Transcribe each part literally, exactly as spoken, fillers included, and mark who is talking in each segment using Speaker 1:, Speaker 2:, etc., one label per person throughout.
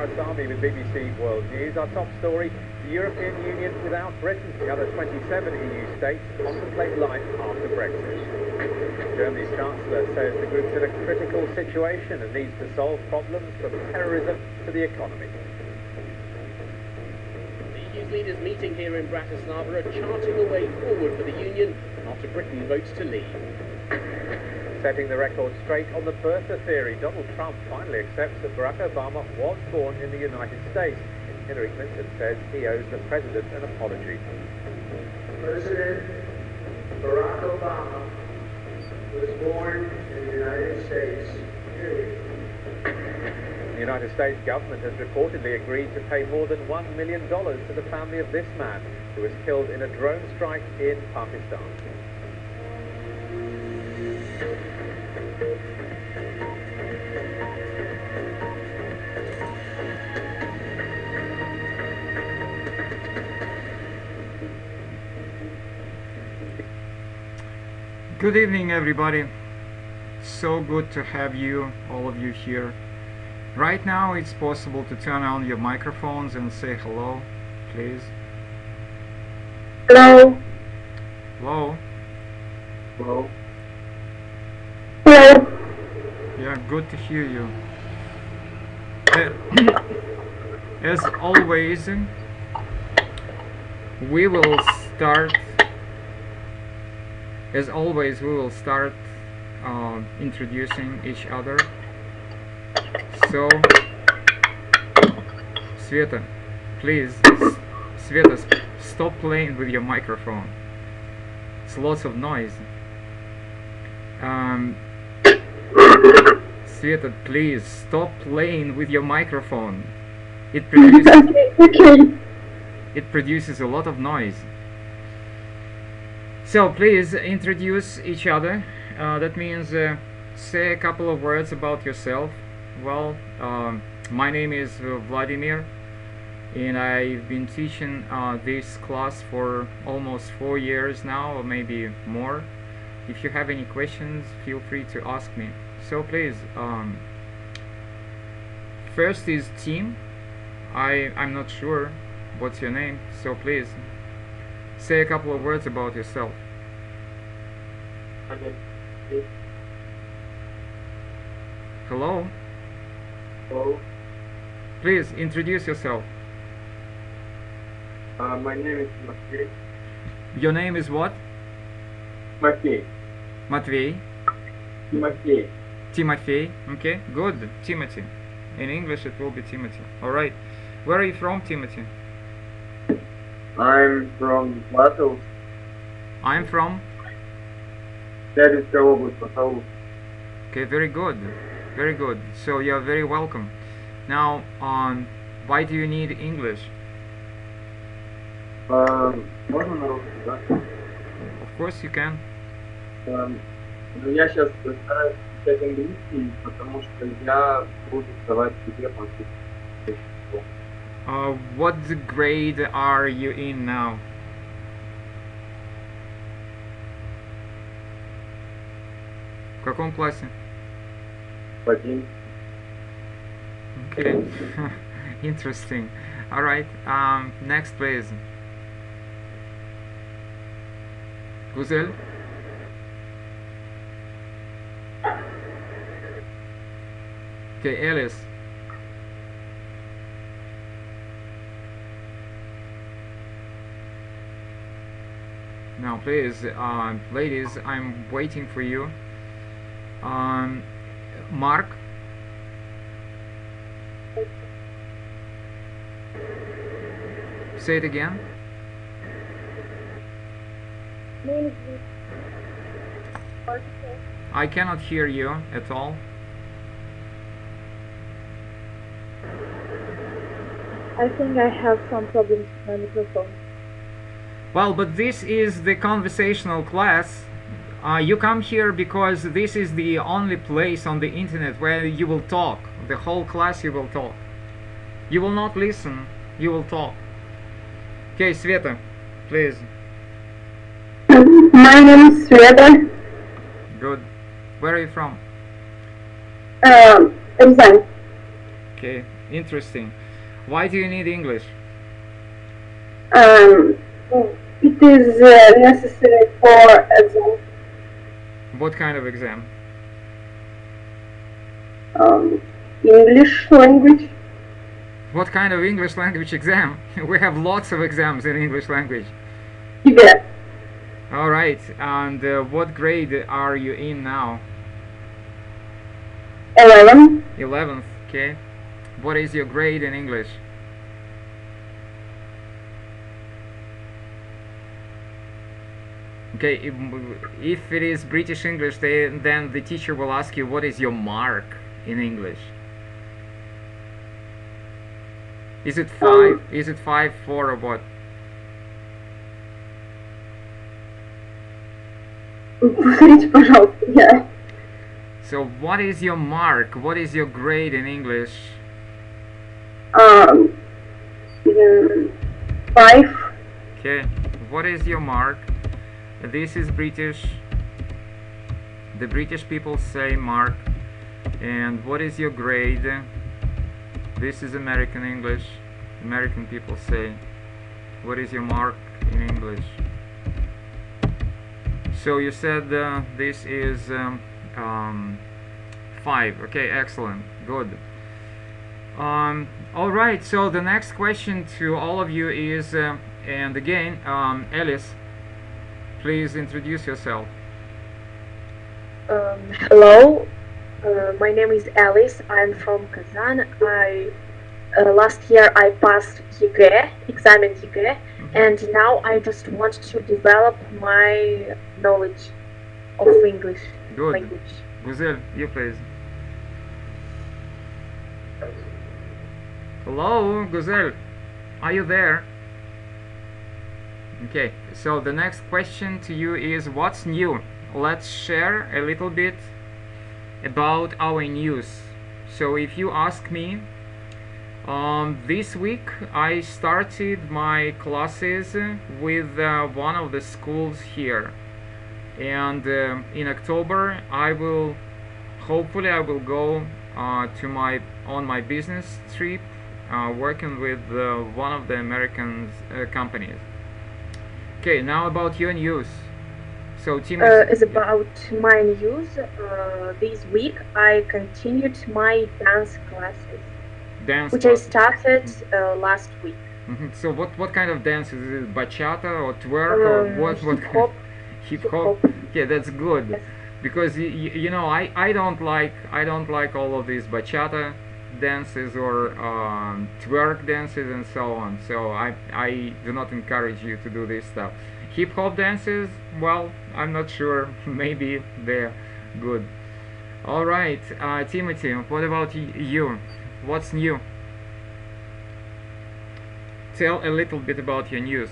Speaker 1: Cyrus Army with B B C World News. Our top story, the European Union without Britain. The other twenty-seven E U states contemplate life after Brexit. Germany's Chancellor says the group's in a critical situation and needs to solve problems from terrorism to the economy.
Speaker 2: The E U's leaders meeting here in Bratislava are charting a way forward for the Union after Britain votes to leave.
Speaker 1: Setting the record straight on the birther theory, Donald Trump finally accepts that Barack Obama was born in the United States. Hillary Clinton says he owes the president an apology.
Speaker 3: President Barack Obama was born in the United States.
Speaker 1: The United States government has reportedly agreed to pay more than one million dollars to the family of this man who was killed in a drone strike in Pakistan.
Speaker 4: Good evening, everybody. So good to have you, all of you here. Right now it's possible to turn on your microphones and say hello, please.
Speaker 5: Hello.
Speaker 4: Hello.
Speaker 3: Hello.
Speaker 5: Hello.
Speaker 4: Yeah, good to hear you. Uh, as always, we will start As always, we will start uh, introducing each other. So, Sveta, please, Sveta, stop playing with your microphone. It's lots of noise. Um, Sveta, please stop playing with your microphone. It produces,
Speaker 5: okay, okay.
Speaker 4: it produces a lot of noise. So please introduce each other. Uh, that means uh, say a couple of words about yourself. Well, um, my name is uh, Vladimir, and I've been teaching uh, this class for almost four years now, or maybe more. If you have any questions, feel free to ask me. So please, um, first is Tim. I I'm not sure what's your name, so please say a couple of words about yourself.
Speaker 3: Okay.
Speaker 4: Hello?
Speaker 3: Hello.
Speaker 4: Please introduce yourself.
Speaker 3: Uh, my name is Matvey.
Speaker 4: Your name is what?
Speaker 3: Matvey.
Speaker 4: Matvey?
Speaker 3: Matvey.
Speaker 4: Timothy? Okay, good. Timothy. In English it will be Timothy. Alright. Where are you from, Timothy?
Speaker 3: I'm from Latvia.
Speaker 4: I'm from?
Speaker 3: Пермская область, Пасау.
Speaker 4: Okay, very good. Very good. So you're very welcome. Now, um, why do you need English?
Speaker 3: Um, можно на русский, да?
Speaker 4: Of course you can.
Speaker 3: Um, ну, я сейчас стараюсь изучать английский, потому что я буду сдавать тебе по-английски.
Speaker 4: Uh, what grade are you in now? В каком классе?
Speaker 3: Один.
Speaker 4: Okay. Interesting. All right. Um, next, please. Guzel. Okay, Alice. Now, please, uh, ladies, I'm waiting for you. Um, Mark. Say it again. I cannot hear you at all.
Speaker 5: I think I have some problems with my microphone.
Speaker 4: Well, but this is the conversational class. Uh, you come here because this is the only place on the internet where you will talk. The whole class you will talk. You will not listen, you will talk. Okay, Sveta, please.
Speaker 5: My name is Sveta.
Speaker 4: Good. Where are you from?
Speaker 5: Um, Рязань.
Speaker 4: Okay. Interesting. Why do you need English?
Speaker 5: Um, it is uh, necessary for exam.
Speaker 4: What kind of exam?
Speaker 5: Um, English language.
Speaker 4: What kind of English language exam? We have lots of exams in English language.
Speaker 5: Yeah.
Speaker 4: All right. And uh, what grade are you in now?
Speaker 5: Eleven.
Speaker 4: eleventh. Okay. What is your grade in English? Okay, if, if it is British English, they, then the teacher will ask you what is your mark in English. Is it five?
Speaker 5: Um,
Speaker 4: is it five, four, or what?
Speaker 5: Повторите, пожалуйста. Yeah.
Speaker 4: So what is your mark? What is your grade in English?
Speaker 5: Um, mm, five.
Speaker 4: Okay, what is your mark? This is British. The British people say mark. And what is your grade? This is American English. American people say, what is your mark in English? So you said uh, this is um, um, five. Okay, excellent, good. Um, all right. So the next question to all of you is, uh, and again, um, Alice, please introduce yourself.
Speaker 6: Um, hello, uh, my name is Alice. I'm from Kazan. I uh, last year I passed ЕГЭ, exam in ЕГЭ, and now I just want to develop my knowledge of English
Speaker 4: Good.
Speaker 6: language.
Speaker 4: Guzel, you please. Hello, Guzel, are you there? Okay, so the next question to you is, what's new? Let's share a little bit about our news. So if you ask me, um, this week I started my classes with uh, one of the schools here, and uh, in October I will, hopefully I will go uh, to my on my business trip, uh, working with uh, one of the American uh, companies. Okay, now about your news. So, Tim,
Speaker 6: Uh, is about my news. Uh, this week I continued my dance classes,
Speaker 4: dance
Speaker 6: which I
Speaker 4: class.
Speaker 6: started uh, last week.
Speaker 4: Mhm. So, what what kind of dance is it? Bachata or twerk or
Speaker 6: Um,
Speaker 4: what? What
Speaker 6: hip hop.
Speaker 4: Hip
Speaker 6: Hip
Speaker 4: hop.
Speaker 6: hop.
Speaker 4: Yeah, that's good.
Speaker 6: Yes.
Speaker 4: Because y y you know, I I don't like I don't like all of these bachata dances or um, twerk dances and so on. So I I do not encourage you to do this stuff. Hip hop dances, well, I'm not sure. Maybe they're good. All right, uh, Timothy, what about y you? What's new? Tell a little bit about your news.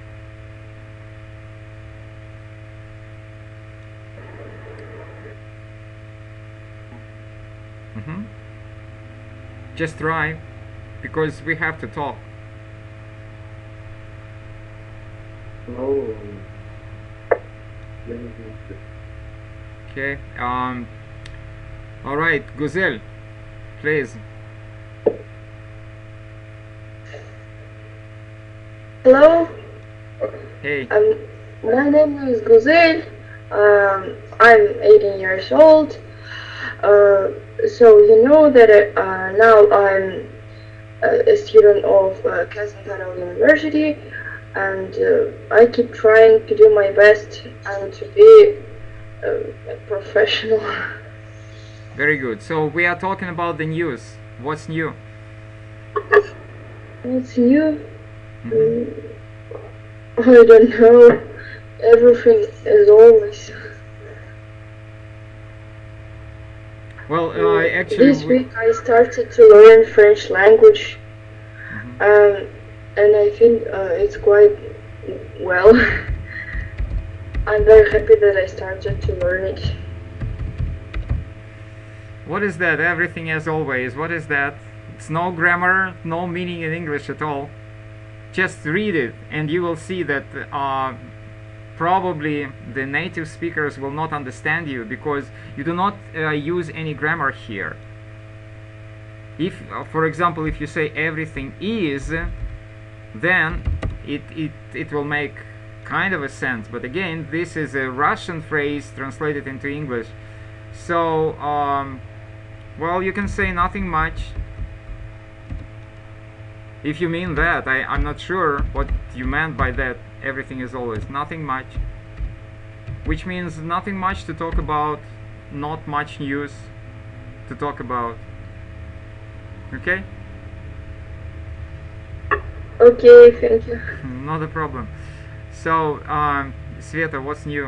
Speaker 4: Mm-hmm. Just try, because we have to talk.
Speaker 3: Ну, я не знаю.
Speaker 4: Okay. Um. All right, Guzel, please.
Speaker 7: Hello,
Speaker 4: Hey.
Speaker 7: um, my name is Guzel. Um, I'm eighteen years old. Uh, so you know that uh, now I'm a student of uh, Kazan Federal University, and uh, I keep trying to do my best and to be uh, a professional.
Speaker 4: Very good. So we are talking about the news. What's new?
Speaker 7: What's new?
Speaker 4: Mhm.
Speaker 7: I don't know. Everything is always.
Speaker 4: Well, uh, actually,
Speaker 7: This
Speaker 4: we-
Speaker 7: week I started to learn French language,
Speaker 4: Mhm.
Speaker 7: um, and I think uh, it's quite well. I'm very happy that I started to learn it.
Speaker 4: What is that? Everything as always. What is that? It's no grammar, no meaning in English at all. Just read it, and you will see that uh, probably the native speakers will not understand you because you do not uh, use any grammar here. If, uh, for example, if you say everything is, then it, it, it will make kind of a sense. But again, this is a Russian phrase translated into English. So, um, well, you can say nothing much. If you mean that, I, I'm not sure what you meant by that. Everything is always nothing much. Which means nothing much to talk about, not much news to talk about. Okay?
Speaker 7: Okay, thank you.
Speaker 4: Not a problem. So, um, Sveta, what's new?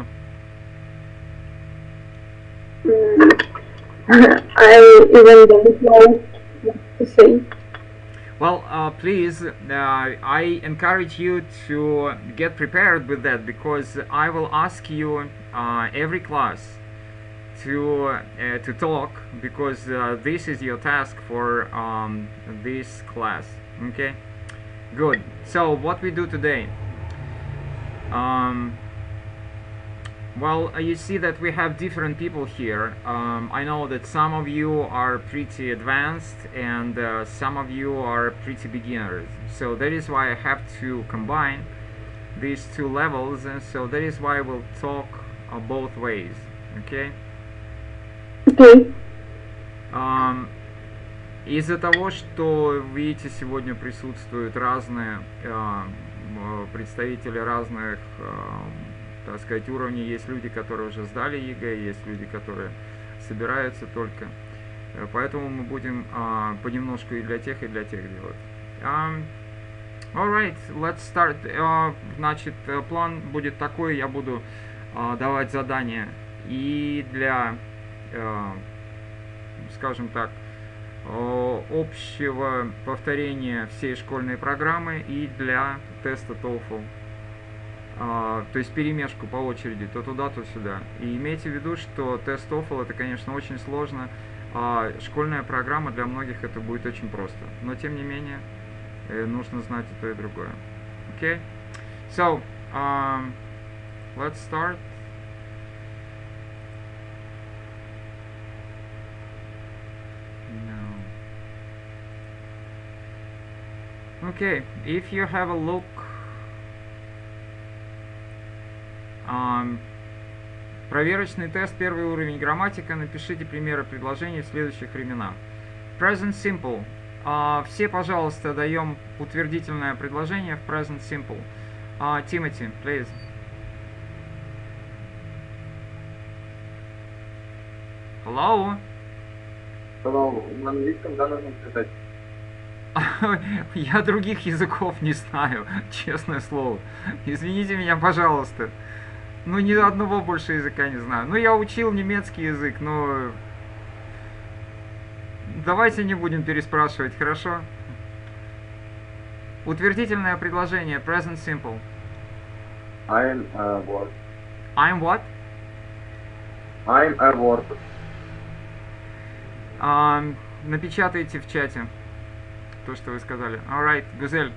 Speaker 7: Mm. I even don't know what to say.
Speaker 4: Well, uh, please, uh, I encourage you to get prepared with that, because I will ask you uh, every class to uh, to talk, because uh, this is your task for um, this class. Okay, good. So what we do today? Um, well, uh, you see that we have different people here. Um, I know that some of you are pretty advanced and uh, some of you are pretty beginners. So that is why I have to combine these two levels, and so that is why we'll talk uh, both ways. Okay?
Speaker 7: Okay.
Speaker 4: Um, из-за того, что, видите, сегодня присутствуют разные э, представители разных, э, так сказать, уровней. Есть люди, которые уже сдали ЕГЭ, есть люди, которые собираются только. Поэтому мы будем э, понемножку и для тех, и для тех делать. Um, Alright, let's start. Uh, значит, план будет такой. Я буду uh, давать задания и для, uh, скажем так, общего повторения всей школьной программы и для теста TOEFL. Uh, то есть перемешку по очереди, то туда, то сюда. И имейте в виду, что тест TOEFL это, конечно, очень сложно. Uh, школьная программа для многих это будет очень просто. Но, тем не менее, uh, нужно знать и то, и другое. Okay? So, um, let's start. Okay, if you have a look, um, проверочный тест, первый уровень грамматика, напишите примеры предложений в следующих временах. Present Simple. Uh, все, пожалуйста, даем утвердительное предложение в Present Simple. Uh, Timothy, please. Hello?
Speaker 3: Hello. На английском, да, нужно сказать.
Speaker 4: Я других языков не знаю, честное слово. Извините меня, пожалуйста. Ну, ни одного больше языка не знаю. Ну, я учил немецкий язык, но... Давайте не будем переспрашивать, хорошо? Утвердительное предложение, present simple.
Speaker 3: I'm a work.
Speaker 4: I'm what?
Speaker 3: I'm a worker.
Speaker 4: Um, напечатайте в чате то, что вы сказали. Alright, Гузель.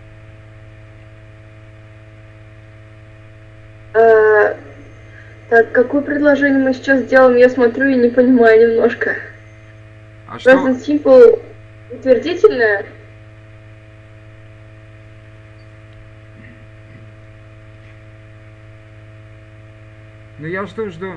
Speaker 7: Uh, так, какое предложение мы сейчас делаем? Я смотрю и не понимаю немножко.
Speaker 4: А что?
Speaker 7: Present Simple утвердительное?
Speaker 4: Ну я жду, жду.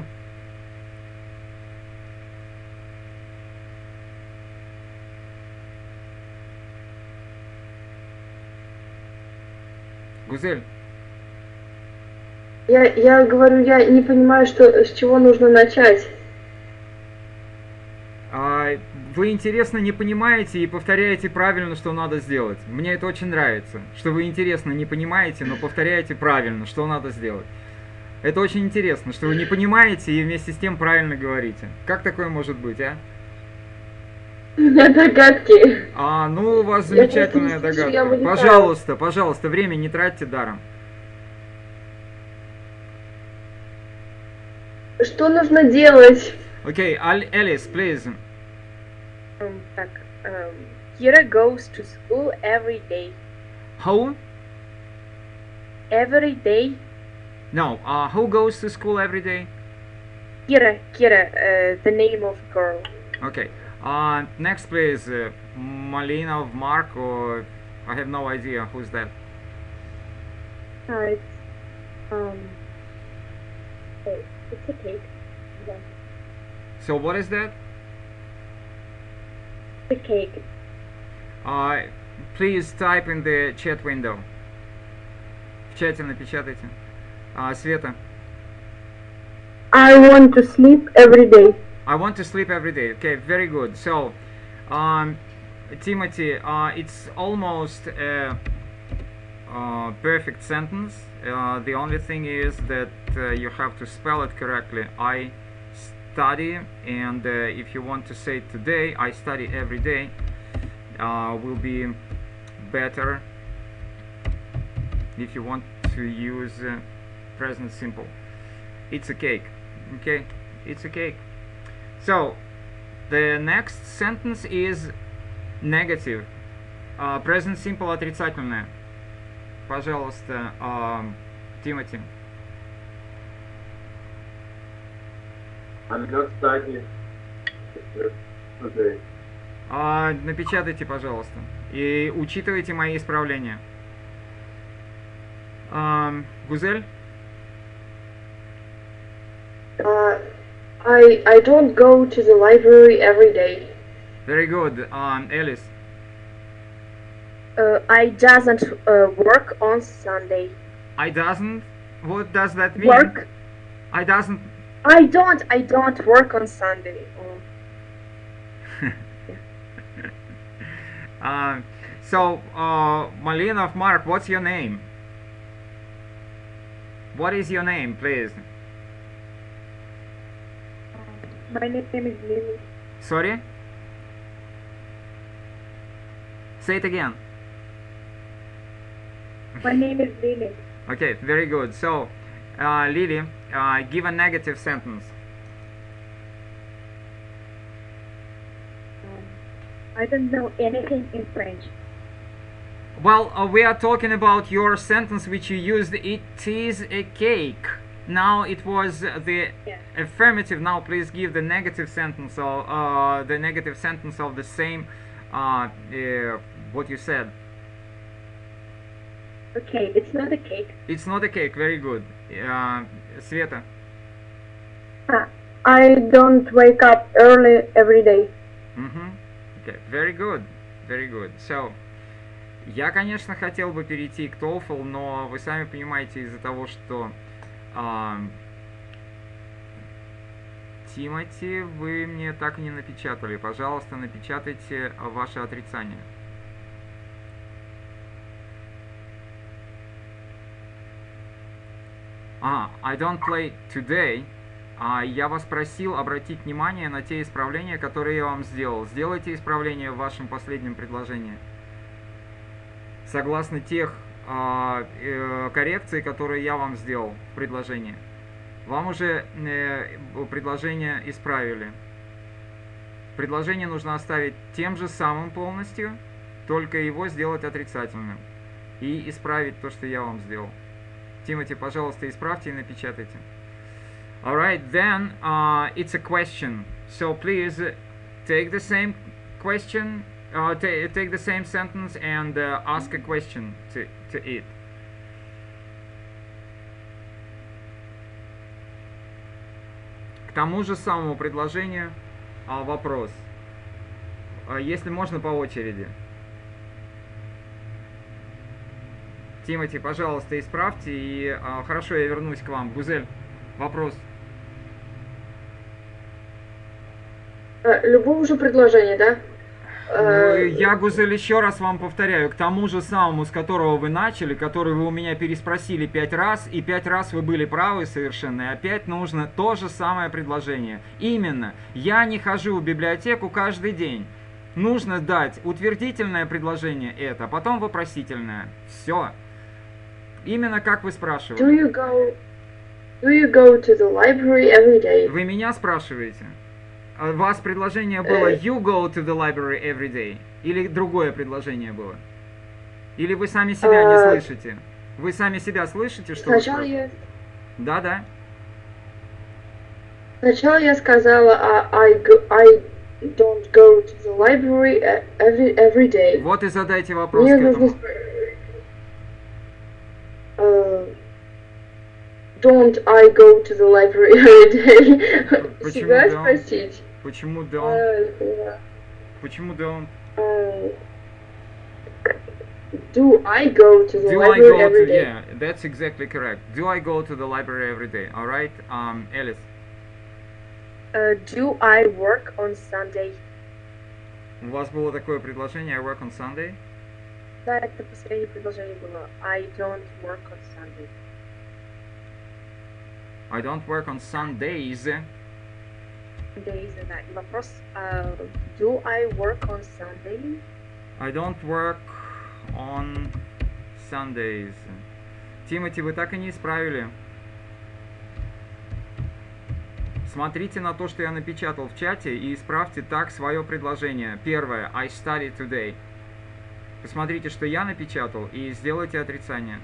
Speaker 4: Гузель.
Speaker 7: Я, я говорю, я не понимаю, что, с чего нужно начать.
Speaker 4: А, вы интересно не понимаете и повторяете правильно, что надо сделать. Мне это очень нравится, что вы интересно не понимаете, но повторяете правильно, что надо сделать. Это очень интересно, что вы не понимаете и вместе с тем правильно говорите. Как такое может быть, а?
Speaker 7: У меня догадки.
Speaker 4: А, ну у вас замечательная
Speaker 7: я слышу,
Speaker 4: догадка. Пожалуйста, пожалуйста, время не тратьте даром.
Speaker 7: Что нужно делать?
Speaker 4: Окей, okay, Alice, please.
Speaker 6: Um, так, um, Kira goes to school every day.
Speaker 4: Who?
Speaker 6: Every day.
Speaker 4: No, uh, who goes to school every day?
Speaker 6: Kira, Kira, uh, the name of girl.
Speaker 4: Okay. Uh, next, please, uh, Malinov Mark, or I have no idea who's that.
Speaker 5: Uh, it's um, oh, it's a cake. Yeah.
Speaker 4: So what is that?
Speaker 5: The cake.
Speaker 4: Uh, please type in the chat window. В чате напечатайте. Uh, Света.
Speaker 5: I want to sleep every day.
Speaker 4: I want to sleep every day. Okay, very good. So, um, Timothy, uh, it's almost a, a perfect sentence. Uh, the only thing is that uh, you have to spell it correctly. I study, and uh, if you want to say today, I study every day, uh, will be better if you want to use uh, present simple. It's a cake. Okay, it's a cake. So, the next sentence is negative. Uh, present simple отрицательное. Пожалуйста, uh, Timothy.
Speaker 3: I'm not studying today.
Speaker 4: Uh, напечатайте, пожалуйста. И учитывайте мои исправления. Um, Гузель?
Speaker 7: Uh, I I don't go to the library every day.
Speaker 4: Very good. Um, Alice?
Speaker 6: Uh, I doesn't uh, work on Sunday.
Speaker 4: I doesn't? What does that mean?
Speaker 6: Work?
Speaker 4: I doesn't.
Speaker 6: I don't. I don't work on Sunday. Oh.
Speaker 4: uh, so, uh, Malinov Mark, what's your name? What is your name, please?
Speaker 5: My name is Lily.
Speaker 4: Sorry? Say it again.
Speaker 5: My name is Lily.
Speaker 4: Okay, very good. So, uh, Lily, uh, give a negative sentence.
Speaker 5: Um, I don't know anything in French.
Speaker 4: Well, uh, we are talking about your sentence which you used. It is a cake. Now it was the
Speaker 5: Yeah.
Speaker 4: affirmative. Now please give the negative sentence of uh, the negative sentence of the same uh, uh, what you said.
Speaker 5: Okay, it's not a cake.
Speaker 4: It's not a cake. Very good. Uh, Sveta.
Speaker 5: Ah, I don't wake up early every day.
Speaker 4: Mm-hmm. Okay. Very good. Very good. So, я, конечно, хотел бы перейти к TOEFL, но вы сами понимаете, из-за того, что а, Тимати, вы мне так и не напечатали. Пожалуйста, напечатайте ваше отрицание. А, I don't play today. А, я вас просил обратить внимание на те исправления, которые я вам сделал. Сделайте исправления в вашем последнем предложении. Согласно тех а, э, коррекций, которые я вам сделал в предложении. Вам уже э, предложение исправили. Предложение нужно оставить тем же самым полностью, только его сделать отрицательным. И исправить то, что я вам сделал. Тимати, пожалуйста, исправьте и напечатайте. Alright, then uh, it's a question. So please take the same question, uh, take the same sentence and uh, ask a question to, to it. К тому же самому предложению uh, вопрос. Uh, если можно, по очереди. Тимати, пожалуйста, исправьте, и а, хорошо, я вернусь к вам. Гузель, вопрос.
Speaker 7: Любого же предложения, да?
Speaker 4: Ну, я, Гузель, еще раз вам повторяю, к тому же самому, с которого вы начали, который вы у меня переспросили пять раз, и пять раз вы были правы совершенно, и опять нужно то же самое предложение. Именно, я не хожу в библиотеку каждый день. Нужно дать утвердительное предложение это, а потом вопросительное. Все. Именно как вы спрашивали.
Speaker 7: Do you go, do you go to the library every day?
Speaker 4: Вы меня спрашиваете? У вас предложение было you go to the library every day? Или другое предложение было? Или вы сами себя не слышите? Вы сами себя слышите, что вы
Speaker 7: Сначала я...
Speaker 4: Да, да.
Speaker 7: Сначала я сказала I, I, go, I don't go to the library e- every every day.
Speaker 4: Вот и задайте вопрос
Speaker 7: Мне
Speaker 4: к
Speaker 7: нужно
Speaker 4: этому.
Speaker 7: спро- э, Don't I go to the library every day?
Speaker 4: Почему
Speaker 7: Всегда
Speaker 4: don't?
Speaker 7: спросить.
Speaker 4: Почему don't?
Speaker 7: Э,
Speaker 4: Почему don't?
Speaker 7: э, Do I go to the
Speaker 4: Do I
Speaker 7: library
Speaker 4: go
Speaker 7: every
Speaker 4: to,
Speaker 7: day?
Speaker 4: yeah, that's exactly correct. Do I go to the library every day? Alright, um, Alice.
Speaker 6: Uh, do I work on Sunday?
Speaker 4: У вас было такое предложение, I work on Sunday?
Speaker 6: Да, это последнее предложение было. I don't work on Sunday.
Speaker 4: I don't work on Sundays.
Speaker 6: Days, да. И вопрос, uh, do I work on Sunday?
Speaker 4: I don't work on Sundays. Тимати, вы так и не исправили. Смотрите на то, что я напечатал в чате, и исправьте так свое предложение. Первое. I study today. Посмотрите, что я напечатал, и сделайте отрицание.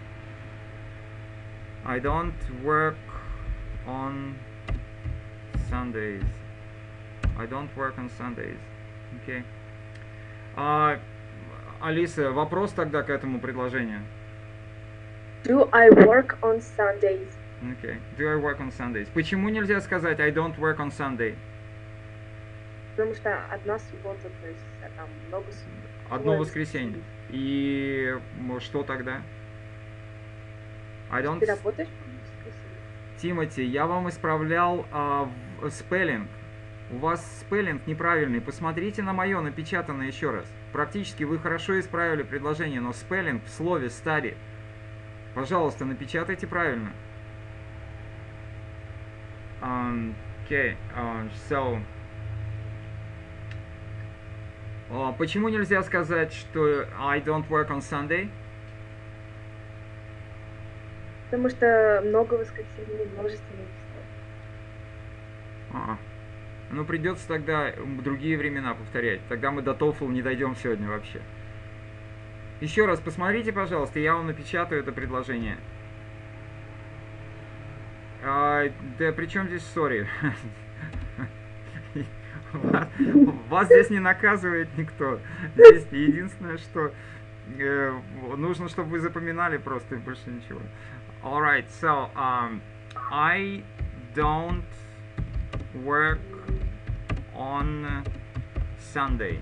Speaker 4: I don't work on Sundays. I don't work on Sundays. Окей. Okay. А, Алиса, вопрос тогда к этому предложению.
Speaker 6: Do I work on Sundays?
Speaker 4: Okay. Do I work on Sundays? Почему нельзя сказать I don't work on Sunday?
Speaker 6: Потому что одна суббота, то есть там много суббот.
Speaker 4: Одно воскресенье. И что тогда? I don't...
Speaker 6: Ты работаешь в воскресенье?
Speaker 4: Тимати, я вам исправлял а, в, спеллинг. У вас спеллинг неправильный. Посмотрите на мое напечатанное еще раз. Практически вы хорошо исправили предложение, но спеллинг в слове study. Пожалуйста, напечатайте правильно. Um, okay, uh, so... Uh, почему нельзя сказать, что I don't work on Sunday?
Speaker 6: Потому что много воскресений, множественных число.
Speaker 4: А, ну придется тогда другие времена повторять. Тогда мы до TOEFL не дойдем сегодня вообще. Еще раз посмотрите, пожалуйста, я вам напечатаю это предложение. А, да при чем здесь sorry? Вас, вас здесь не наказывает никто. Здесь единственное, что э, нужно, чтобы вы запоминали просто, и больше ничего. Alright, so um, I don't work on Sunday.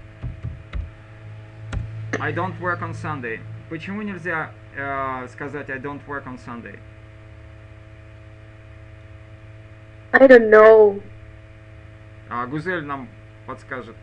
Speaker 4: I don't work on Sunday. Почему нельзя э, сказать I don't work on Sunday?
Speaker 6: I don't know.
Speaker 4: А Гузель нам подскажет.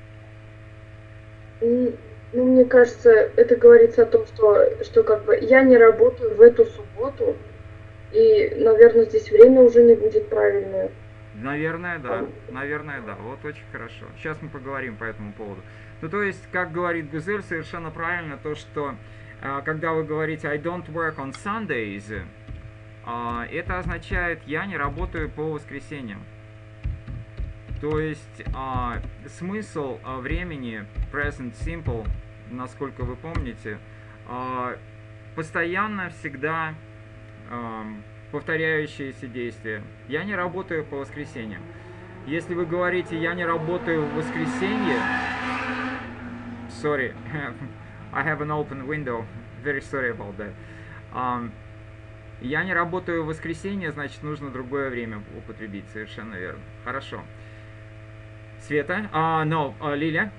Speaker 7: М, Ну, мне кажется, это говорится о том, что, что как бы я не работаю в эту субботу, и, наверное, здесь время уже не будет правильное.
Speaker 4: Наверное, да. Наверное, да. Вот очень хорошо. Сейчас мы поговорим по этому поводу. Ну, то есть, как говорит Гузель, совершенно правильно то, что э, когда вы говорите I don't work on Sundays, э, это означает я не работаю по воскресеньям. То есть э, смысл э, времени present simple, насколько вы помните, э, постоянно всегда э, повторяющиеся действия. Я не работаю по воскресеньям. Если вы говорите я не работаю в воскресенье, sorry, I have an open window, very sorry about that. Um, я не работаю в воскресенье, значит нужно другое время употребить, совершенно верно. Хорошо. Света, uh, no, uh, Лиля.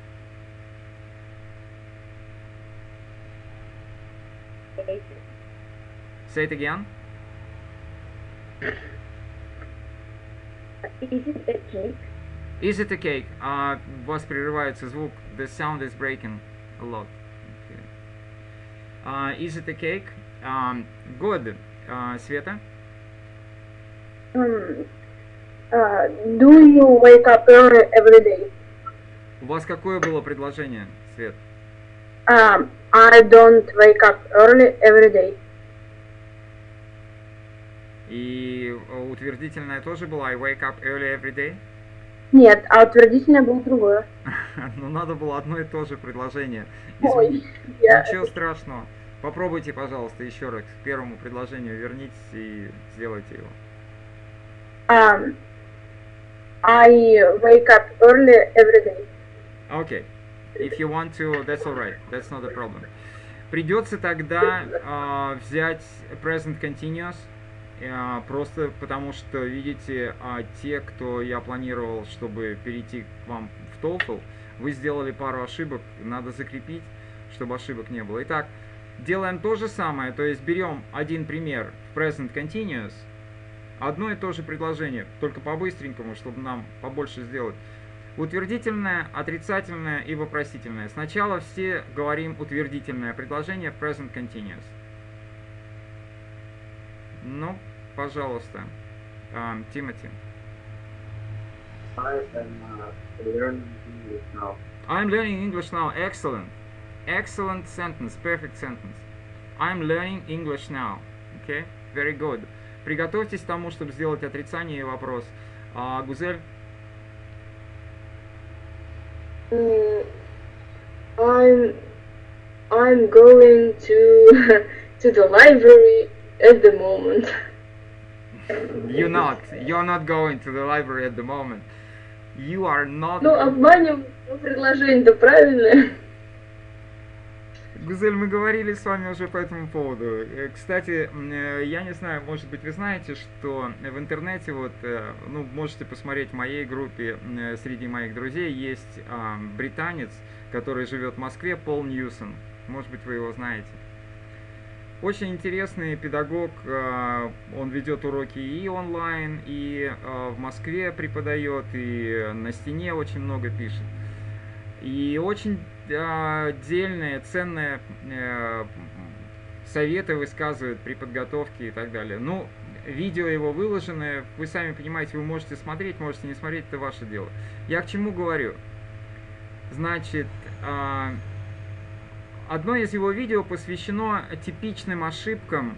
Speaker 4: Say it again.
Speaker 6: Is it a cake?
Speaker 4: Is it a cake? Uh, у вас прерывается звук. The sound is breaking a lot. Okay. Uh, is it a cake? Um, good. Uh, Света?
Speaker 5: Um, uh, do you wake up early every day?
Speaker 4: У вас какое было предложение, Свет?
Speaker 5: Um, I don't wake up early every day.
Speaker 4: И утвердительное тоже было I wake up early every day?
Speaker 5: Нет, а утвердительное было другое.
Speaker 4: Ну, надо было одно и то же предложение
Speaker 5: Ой,
Speaker 4: изменить.
Speaker 5: я-
Speaker 4: Ничего страшного. Попробуйте, пожалуйста, еще раз к первому предложению вернитесь и сделайте его.
Speaker 5: Um, I wake up early every day.
Speaker 4: Okay. If you want to, that's alright. That's not a problem. Придется тогда э, взять present continuous, э, просто потому что, видите, э, те, кто я планировал, чтобы перейти к вам в TOEFL, вы сделали пару ошибок, надо закрепить, чтобы ошибок не было. Итак, делаем то же самое, то есть берем один пример в present continuous, одно и то же предложение, только по-быстренькому, чтобы нам побольше сделать. Утвердительное, отрицательное и вопросительное. Сначала все говорим утвердительное предложение в present continuous. Ну, пожалуйста, um, Тимати.
Speaker 3: I am uh, learning English now.
Speaker 4: I'm learning English now. Excellent. Excellent sentence. Perfect sentence. I'm learning English now. Okay? Very good. Приготовьтесь к тому, чтобы сделать отрицание и вопрос. А, Гузель?
Speaker 7: Mm, I'm I'm going to to the library at the moment.
Speaker 4: You're not. You're not going to the library at the moment. You are not.
Speaker 7: Ну, обманем, но предложение-то правильное.
Speaker 4: Гузель, мы говорили с вами уже по этому поводу. Кстати, я не знаю, может быть, вы знаете, что в интернете, вот, ну, можете посмотреть в моей группе, среди моих друзей есть а, британец, который живет в Москве, Пол Ньюсон. Может быть, вы его знаете. Очень интересный педагог, он ведет уроки и онлайн, и в Москве преподает, и на стене очень много пишет. И очень отдельные, ценные советы высказывает при подготовке и так далее. Ну, видео его выложено, вы сами понимаете, вы можете смотреть, можете не смотреть, это ваше дело. Я к чему говорю? Значит, одно из его видео посвящено типичным ошибкам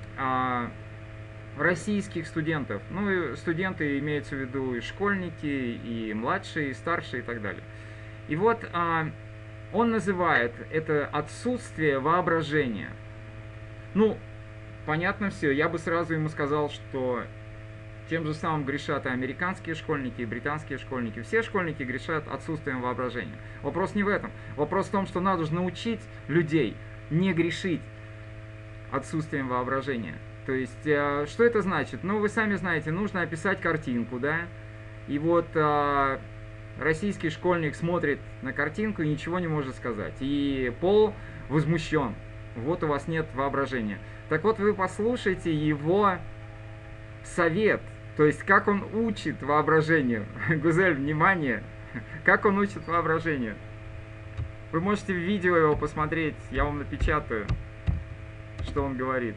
Speaker 4: российских студентов. Ну, студенты имеются в виду и школьники, и младшие, и старшие, и так далее. И вот а, он называет это отсутствие воображения. Ну, понятно все. Я бы сразу ему сказал, что тем же самым грешат и американские школьники, и британские школьники. Все школьники грешат отсутствием воображения. Вопрос не в этом. Вопрос в том, что надо же научить людей не грешить отсутствием воображения. То есть, а, что это значит? Ну, вы сами знаете, нужно описать картинку, да? И вот... А, российский школьник смотрит на картинку и ничего не может сказать. И Пол возмущен. Вот у вас нет воображения. Так вот, вы послушайте его совет. То есть, как он учит воображению. Гузель, внимание. Как он учит воображению. Вы можете в видео его посмотреть. Я вам напечатаю, что он говорит.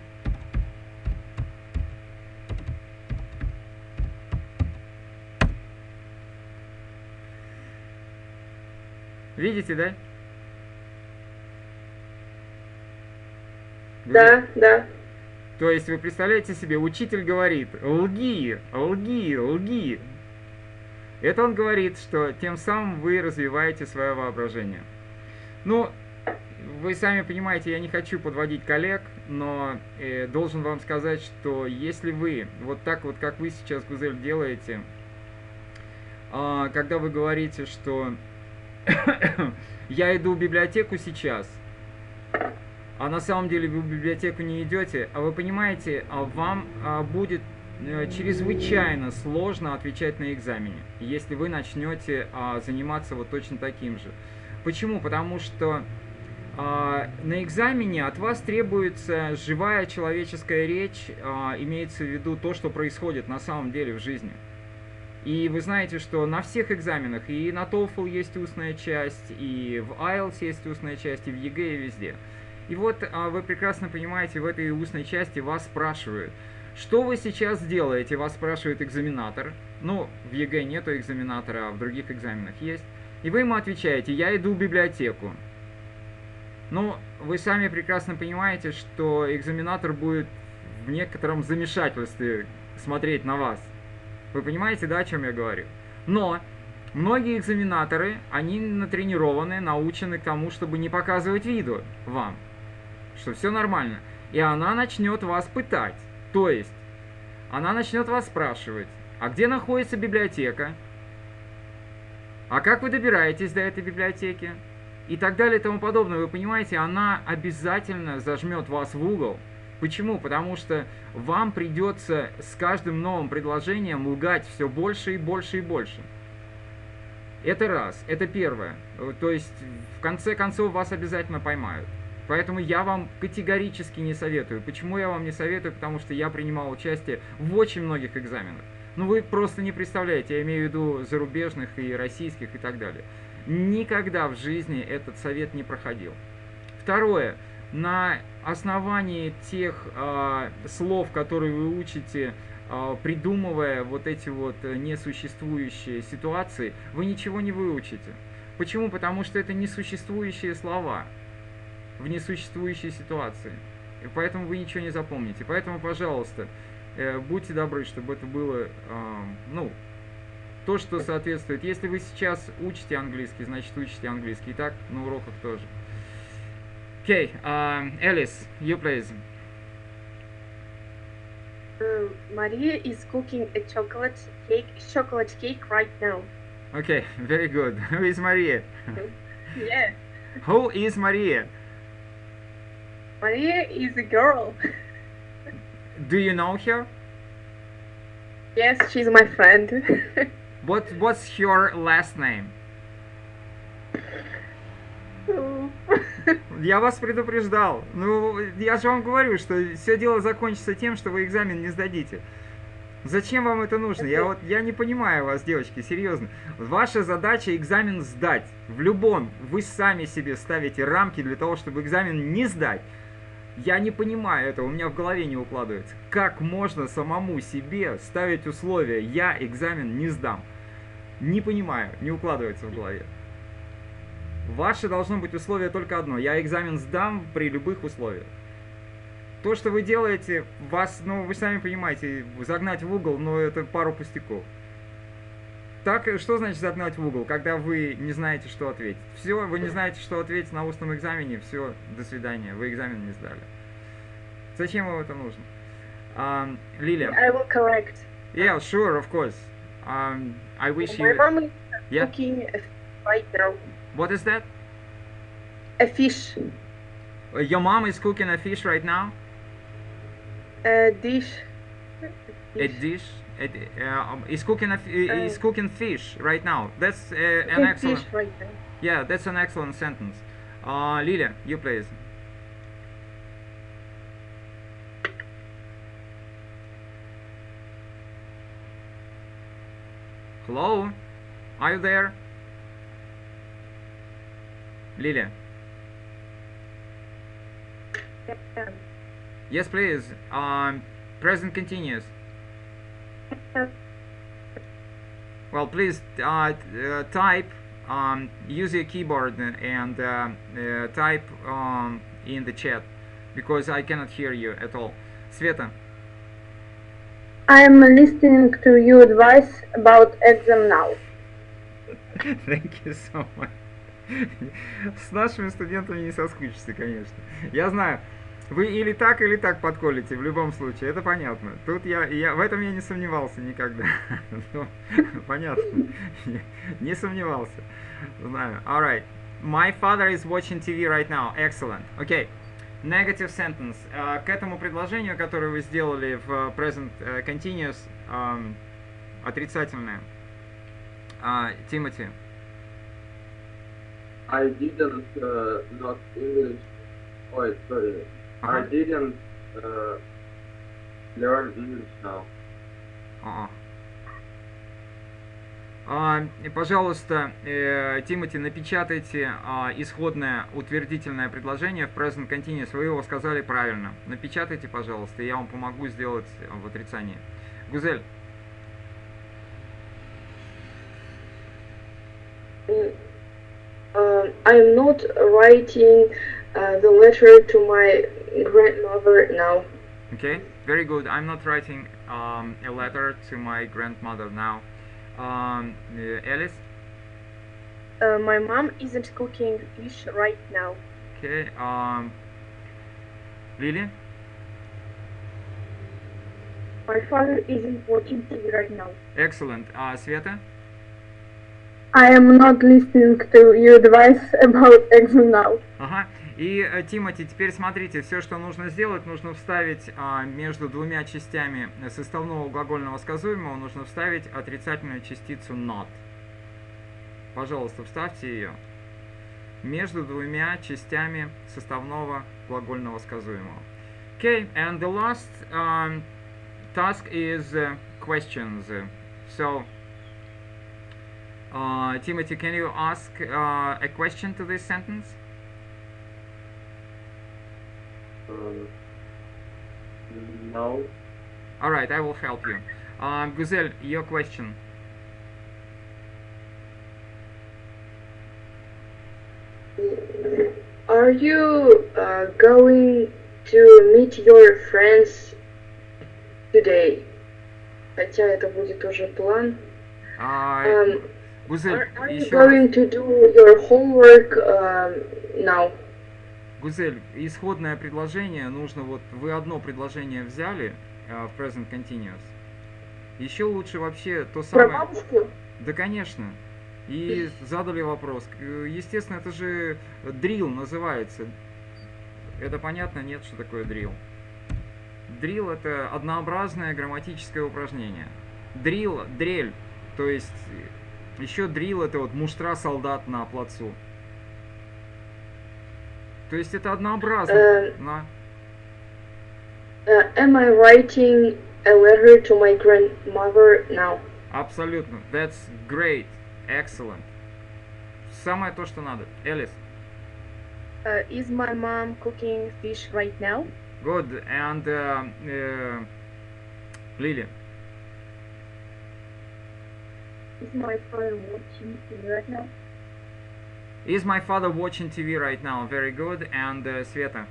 Speaker 4: Видите, да?
Speaker 7: Да, да.
Speaker 4: То есть вы представляете себе, учитель говорит: лги, лги, лги. Это он говорит, что тем самым вы развиваете свое воображение. Ну, вы сами понимаете, я не хочу подводить коллег, но э, должен вам сказать, что если вы вот так вот, как вы сейчас, Гузель, делаете, э, когда вы говорите, что я иду в библиотеку сейчас, а на самом деле вы в библиотеку не идете, а вы понимаете, вам будет чрезвычайно сложно отвечать на экзамене, если вы начнете заниматься вот точно таким же. Почему? Потому что на экзамене от вас требуется живая человеческая речь, имеется в виду то, что происходит на самом деле в жизни. И вы знаете, что на всех экзаменах, и на TOEFL есть устная часть, и в айлтс есть устная часть, и в ЕГЭ, и везде. И вот вы прекрасно понимаете, в этой устной части вас спрашивают, что вы сейчас делаете, вас спрашивает экзаменатор. Ну, в ЕГЭ нету экзаменатора, а в других экзаменах есть. И вы ему отвечаете: я иду в библиотеку. Ну, вы сами прекрасно понимаете, что экзаменатор будет в некотором замешательстве смотреть на вас. Вы понимаете, да, о чем я говорю? Но многие экзаменаторы, они натренированы, научены к тому, чтобы не показывать виду вам, что все нормально. И она начнет вас пытать. То есть, она начнет вас спрашивать: а где находится библиотека? А как вы добираетесь до этой библиотеки? И так далее и тому подобное. Вы понимаете, она обязательно зажмет вас в угол. Почему? Потому что вам придется с каждым новым предложением лгать все больше и больше и больше. Это раз. Это первое. То есть, в конце концов, вас обязательно поймают. Поэтому я вам категорически не советую. Почему я вам не советую? Потому что я принимал участие в очень многих экзаменах. Ну, вы просто не представляете, я имею в виду зарубежных и российских и так далее. Никогда в жизни этот совет не проходил. Второе. На основании тех э, слов, которые вы учите, э, придумывая вот эти вот несуществующие ситуации, вы ничего не выучите. Почему? Потому что это несуществующие слова в несуществующей ситуации. И поэтому вы ничего не запомните. Поэтому, пожалуйста, э, будьте добры, чтобы это было, э, ну, то, что соответствует. Если вы сейчас учите английский, значит учите английский. И так на уроках тоже. Okay, uh, Alice, you please.
Speaker 6: Uh, Maria is cooking a chocolate cake, chocolate cake right now.
Speaker 4: Okay, very good. Who is Maria?
Speaker 6: Yes.
Speaker 4: Who is Maria?
Speaker 6: Maria is a girl.
Speaker 4: Do you know her?
Speaker 6: Yes, she's my friend.
Speaker 4: What What's your last name? Я вас предупреждал. Ну, я же вам говорю, что все дело закончится тем, что вы экзамен не сдадите. Зачем вам это нужно? Я вот я не понимаю вас, девочки, серьезно. Ваша задача экзамен сдать. В любом. Вы сами себе ставите рамки для того, чтобы экзамен не сдать. Я не понимаю этого, у меня в голове не укладывается. Как можно самому себе ставить условия «я экзамен не сдам»? Не понимаю, не укладывается в голове. Ваше должно быть условие только одно. Я экзамен сдам при любых условиях. То, что вы делаете, вас, ну, вы сами понимаете, загнать в угол, но это пару пустяков. Так, что значит загнать в угол? Когда вы не знаете, что ответить. Все, вы не знаете, что ответить на устном экзамене, все, до свидания, вы экзамен не сдали. Зачем вам это нужно? Um, Lilia.
Speaker 6: I will correct.
Speaker 4: Yeah, sure, of course. Um, I wish
Speaker 6: My
Speaker 4: you...
Speaker 6: mom is
Speaker 4: Yeah?
Speaker 6: cooking a fish right now.
Speaker 4: What is that?
Speaker 6: A fish.
Speaker 4: Uh, Your mom is cooking a fish right now?
Speaker 6: A dish.
Speaker 4: A dish? A, di- uh, um, is cooking a, f- is
Speaker 6: Uh,
Speaker 4: cooking fish right now. That's uh, an
Speaker 6: Cooking
Speaker 4: excellent...
Speaker 6: fish right now.
Speaker 4: Yeah, that's an excellent sentence. Uh, Lilia, you please. Hello? Are you there? Lilia.
Speaker 6: Yeah.
Speaker 4: Yes, please. Um, present continuous. Well, please uh, t- uh, type, um, use your keyboard and uh, uh, type um, in the chat, because I cannot hear you at all. Sveta.
Speaker 5: I'm listening to your advice about exam now.
Speaker 4: Thank you so much. С нашими студентами не соскучишься, конечно. Я знаю, вы или так, или так подколите, в любом случае, это понятно. Тут я, я в этом я не сомневался никогда. Ну, понятно. Не сомневался. Знаю. Alright. My father is watching ти ви right now. Excellent. Okay. Negative sentence. Uh, к этому предложению, которое вы сделали в uh, present uh, continuous, um, отрицательное. Тимоти.
Speaker 3: I didn't uh, not English. Oh, sorry. I
Speaker 4: Ага.
Speaker 3: didn't uh, learn English now.
Speaker 4: А-а. А, и, пожалуйста, э, Тимоти, напечатайте а, исходное утвердительное предложение в present continuous. Вы его сказали правильно. Напечатайте, пожалуйста, и я вам помогу сделать в отрицании. Гузель.
Speaker 7: Um, I'm not writing uh, the letter to my grandmother now.
Speaker 4: Okay, very good. I'm not writing um, a letter to my grandmother now. Um, uh, Alice.
Speaker 6: Uh, my mom isn't cooking fish right now.
Speaker 4: Okay. Um, Lily.
Speaker 5: My father isn't watching T V right now.
Speaker 4: Excellent. Uh, Sveta.
Speaker 5: I am not listening to your advice about exam now.
Speaker 4: Ага. И, э, Тимати, теперь смотрите, все, что нужно сделать, нужно вставить а, между двумя частями составного глагольного сказуемого, нужно вставить отрицательную частицу not. Пожалуйста, вставьте ее между двумя частями составного глагольного сказуемого. Okay, and the last um, task is uh, questions. So, uh, Timothy, can you ask uh, a question to this sentence?
Speaker 3: Um, no.
Speaker 4: All right, I will help you. Um, Guzel, your question.
Speaker 7: Are you uh, going to meet your friends today? Хотя это будет уже план.
Speaker 4: Uh,
Speaker 7: Um,
Speaker 4: Guzel,
Speaker 7: are, are you
Speaker 4: еще раз.
Speaker 7: going to do your homework um, now?
Speaker 4: Гузель, исходное предложение нужно, вот вы одно предложение взяли uh, в present continuous. Еще лучше вообще то
Speaker 7: Про
Speaker 4: самое.
Speaker 7: бабушку?
Speaker 4: Да, конечно. И задали вопрос. К- Естественно, это же drill называется. Это понятно? Нет, что такое drill? Drill это однообразное грамматическое упражнение. Drill, дрель, то есть еще drill это вот муштра солдат на плацу. То есть это однообразно.
Speaker 7: Э.
Speaker 4: На-
Speaker 7: Uh, am I writing a letter to my grandmother now?
Speaker 4: Абсолютно. That's great. Excellent. Самое то, что надо. Элис.
Speaker 6: Uh, is my mom cooking fish right now?
Speaker 4: Good. And uh, uh, Lily.
Speaker 6: Is my father watching T V right now?
Speaker 4: Is my father watching T V right now? Very good. And uh, Sveta.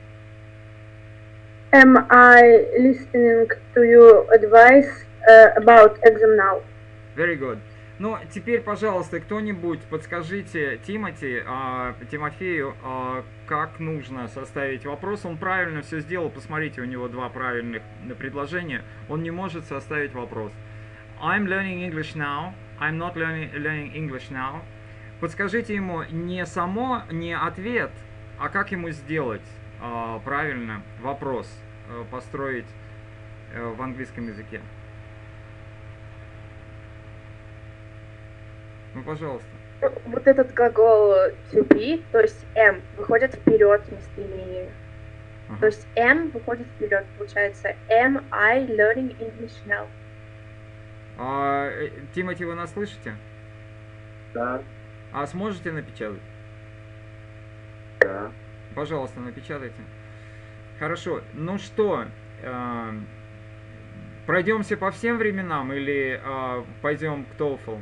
Speaker 5: Am I listening to your advice uh, about exam now?
Speaker 4: Very good. Ну, теперь, пожалуйста, кто-нибудь подскажите Тимати, а, Тимофею, а, как нужно составить вопрос. Он правильно все сделал. Посмотрите, у него два правильных предложения. Он не может составить вопрос. I'm learning English now. I'm not learning, learning English now. Подскажите ему не само, не ответ, а как ему сделать а, правильно вопрос, а, построить а, в английском языке. Ну, пожалуйста.
Speaker 6: Вот этот глагол to be, то есть am, выходит вперед в местоимении.
Speaker 4: Ага.
Speaker 6: То есть am выходит вперед, получается am I learning English now?
Speaker 4: А, э, Тимати, вы нас слышите?
Speaker 3: Да,
Speaker 4: А сможете напечатать?
Speaker 3: да.
Speaker 4: Пожалуйста, напечатайте. Хорошо. Ну что, э, пройдемся по всем временам или э, пойдем к TOEFL?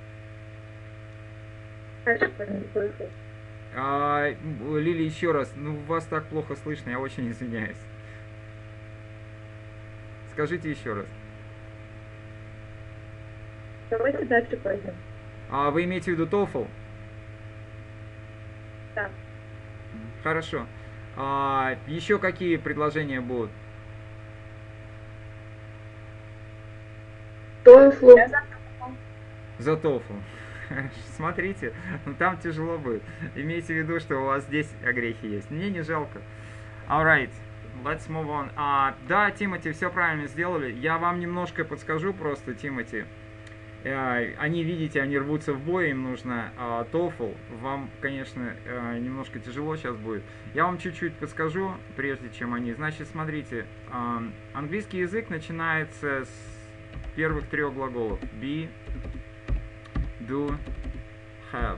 Speaker 4: А, Лили, еще раз, ну вас так плохо слышно, я очень извиняюсь. Скажите еще раз.
Speaker 6: Давайте дальше пойдем.
Speaker 4: А вы имеете в виду TOEFL?
Speaker 6: Да.
Speaker 4: Хорошо. А, еще какие предложения будут?
Speaker 7: TOEFL.
Speaker 6: Я за-
Speaker 4: За TOEFL. Смотрите, ну там тяжело будет. Имейте в виду, что у вас здесь огрехи есть. Мне не жалко. Alright, let's move on. А, да, Тимати, все правильно сделали. Я вам немножко подскажу просто, Тимати. Э, они, видите, они рвутся в бой, им нужно а, TOEFL. Вам, конечно, э, немножко тяжело сейчас будет. Я вам чуть-чуть подскажу, прежде чем они. Значит, смотрите, а, английский язык начинается с первых трех глаголов. Be, do, have.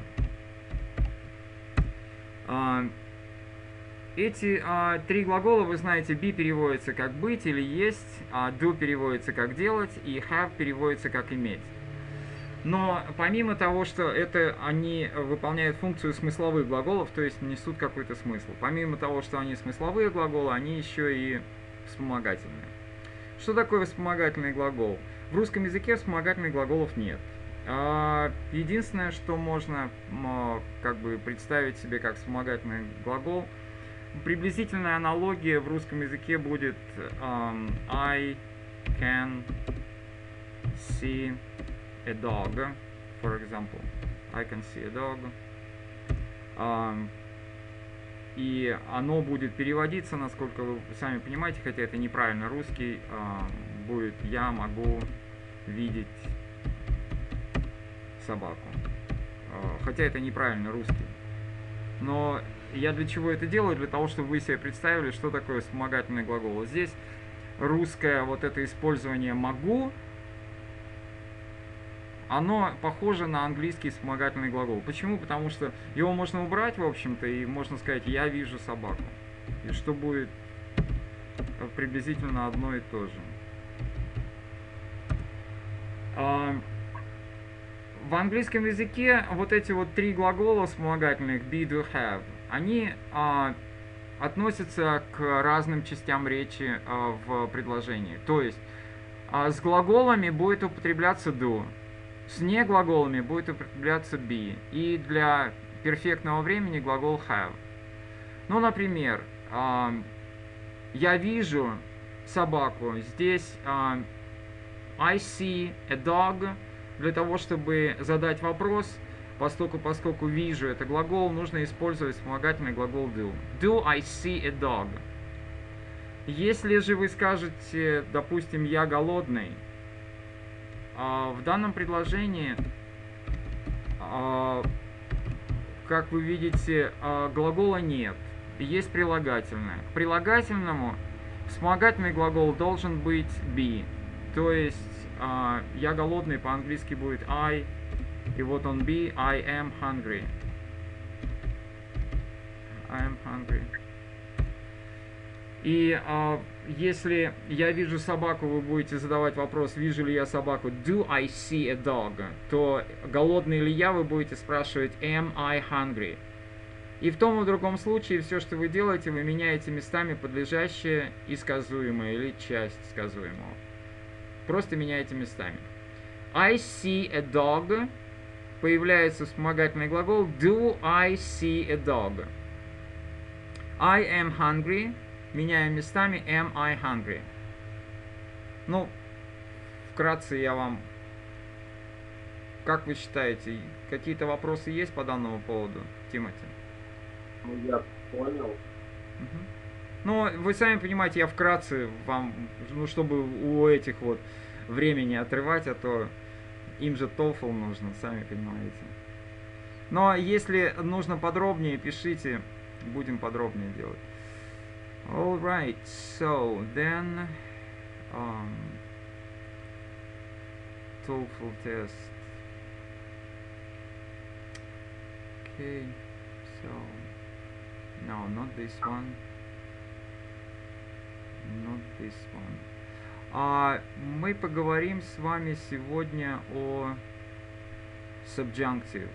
Speaker 4: А, эти а, три глагола, вы знаете, be переводится как быть или есть, а do переводится как делать, и have переводится как иметь. Но помимо того, что это они выполняют функцию смысловых глаголов, то есть несут какой-то смысл, помимо того, что они смысловые глаголы, они еще и вспомогательные. Что такое вспомогательный глагол? В русском языке вспомогательных глаголов нет. А, единственное, что можно м, как бы представить себе как вспомогательный глагол, приблизительная аналогия в русском языке будет um, I can see a dog, for example. I can see a dog. Um, и оно будет переводиться, насколько вы сами понимаете, хотя это неправильно русский, um, будет «я могу видеть собаку». Uh, хотя это неправильно русский. Но я для чего это делаю? Для того, чтобы вы себе представили, что такое вспомогательный глагол. Вот здесь русское вот это использование «могу», оно похоже на английский вспомогательный глагол. Почему? Потому что его можно убрать, в общем-то, и можно сказать «я вижу собаку». И что будет приблизительно одно и то же. В английском языке вот эти вот три глагола вспомогательных be, do, have, они а, относятся к разным частям речи а, в предложении. То есть а, с глаголами будет употребляться do, с неглаголами будет употребляться be, и для перфектного времени глагол have. Ну, например, а, я вижу собаку. Здесь а, I see a dog. Для того, чтобы задать вопрос, поскольку, поскольку вижу это глагол, нужно использовать вспомогательный глагол do. Do I see a dog? Если же вы скажете, допустим, я голодный, в данном предложении, как вы видите, глагола нет, есть прилагательное. К прилагательному вспомогательный глагол должен быть be, то есть Uh, я голодный по-английски будет I, и вот он be, I am hungry. I am hungry. И uh, если я вижу собаку, вы будете задавать вопрос, вижу ли я собаку, do I see a dog, то голодный ли я, вы будете спрашивать, am I hungry. И в том и в другом случае все, что вы делаете, вы меняете местами подлежащее и сказуемое, или часть сказуемого. Просто меняете местами. I see a dog. Появляется вспомогательный глагол do I see a dog. I am hungry. Меняем местами am I hungry. Ну, вкратце я вам... Как вы считаете, какие-то вопросы есть по данному поводу, Тимоти?
Speaker 3: Ну, я понял.
Speaker 4: Угу. Ну, вы сами понимаете, я вкратце вам, ну, чтобы у этих вот времени отрывать, а то им же TOEFL нужно, сами понимаете. Но если нужно подробнее, пишите, будем подробнее делать. Alright, so then um, TOEFL test. Okay, so no, not this one. Not this one. А, мы поговорим с вами сегодня о subjunctive.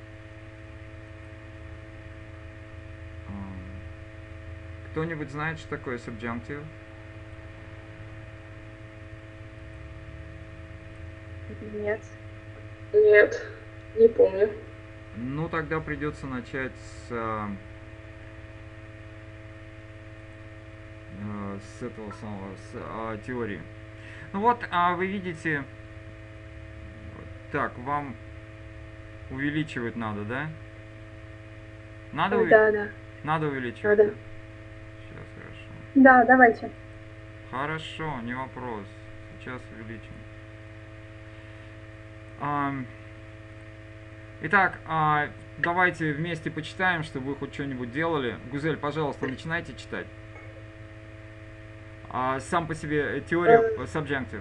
Speaker 4: Кто-нибудь знает, что такое subjunctive?
Speaker 6: Нет.
Speaker 7: Нет, не помню.
Speaker 4: Ну, тогда придется начать с, э, с этого самого, с э, теории. Ну вот, а вы видите, так, вам увеличивать надо, да? Надо, уви...
Speaker 5: Да, да.
Speaker 4: надо увеличивать?
Speaker 5: Надо.
Speaker 4: Да? Сейчас, хорошо.
Speaker 5: Да, давайте.
Speaker 4: Хорошо, не вопрос. Сейчас увеличим. А, итак, а, давайте вместе почитаем, чтобы вы хоть что-нибудь делали. Гузель, пожалуйста, начинайте читать. А, сам по себе теория subjunctive.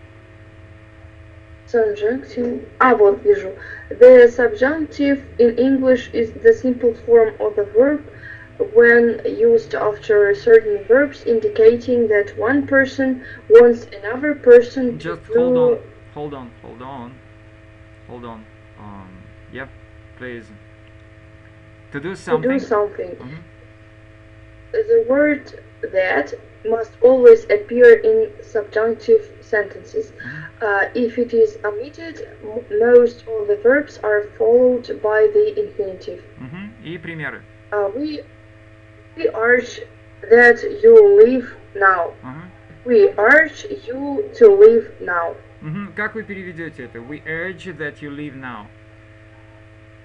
Speaker 7: Subjunctive. А, вот вижу. The subjunctive in English is the simple form of the verb when used after certain verbs, indicating that one person wants another person to
Speaker 4: Just
Speaker 7: do...
Speaker 4: hold on, hold on, hold on, hold on. Um, yep, please. To do something.
Speaker 7: To do something.
Speaker 4: Mhm.
Speaker 7: The word that must always appear in subjunctive sentences.
Speaker 4: Mhm.
Speaker 7: Uh, if it is omitted, m- most of the verbs are followed by the infinitive.
Speaker 4: Мгм. И примеры.
Speaker 7: Uh, we we urge that you leave now.
Speaker 4: Ага.
Speaker 7: We urge you to leave now.
Speaker 4: Мгм. Как вы переведете это? We urge that you leave now.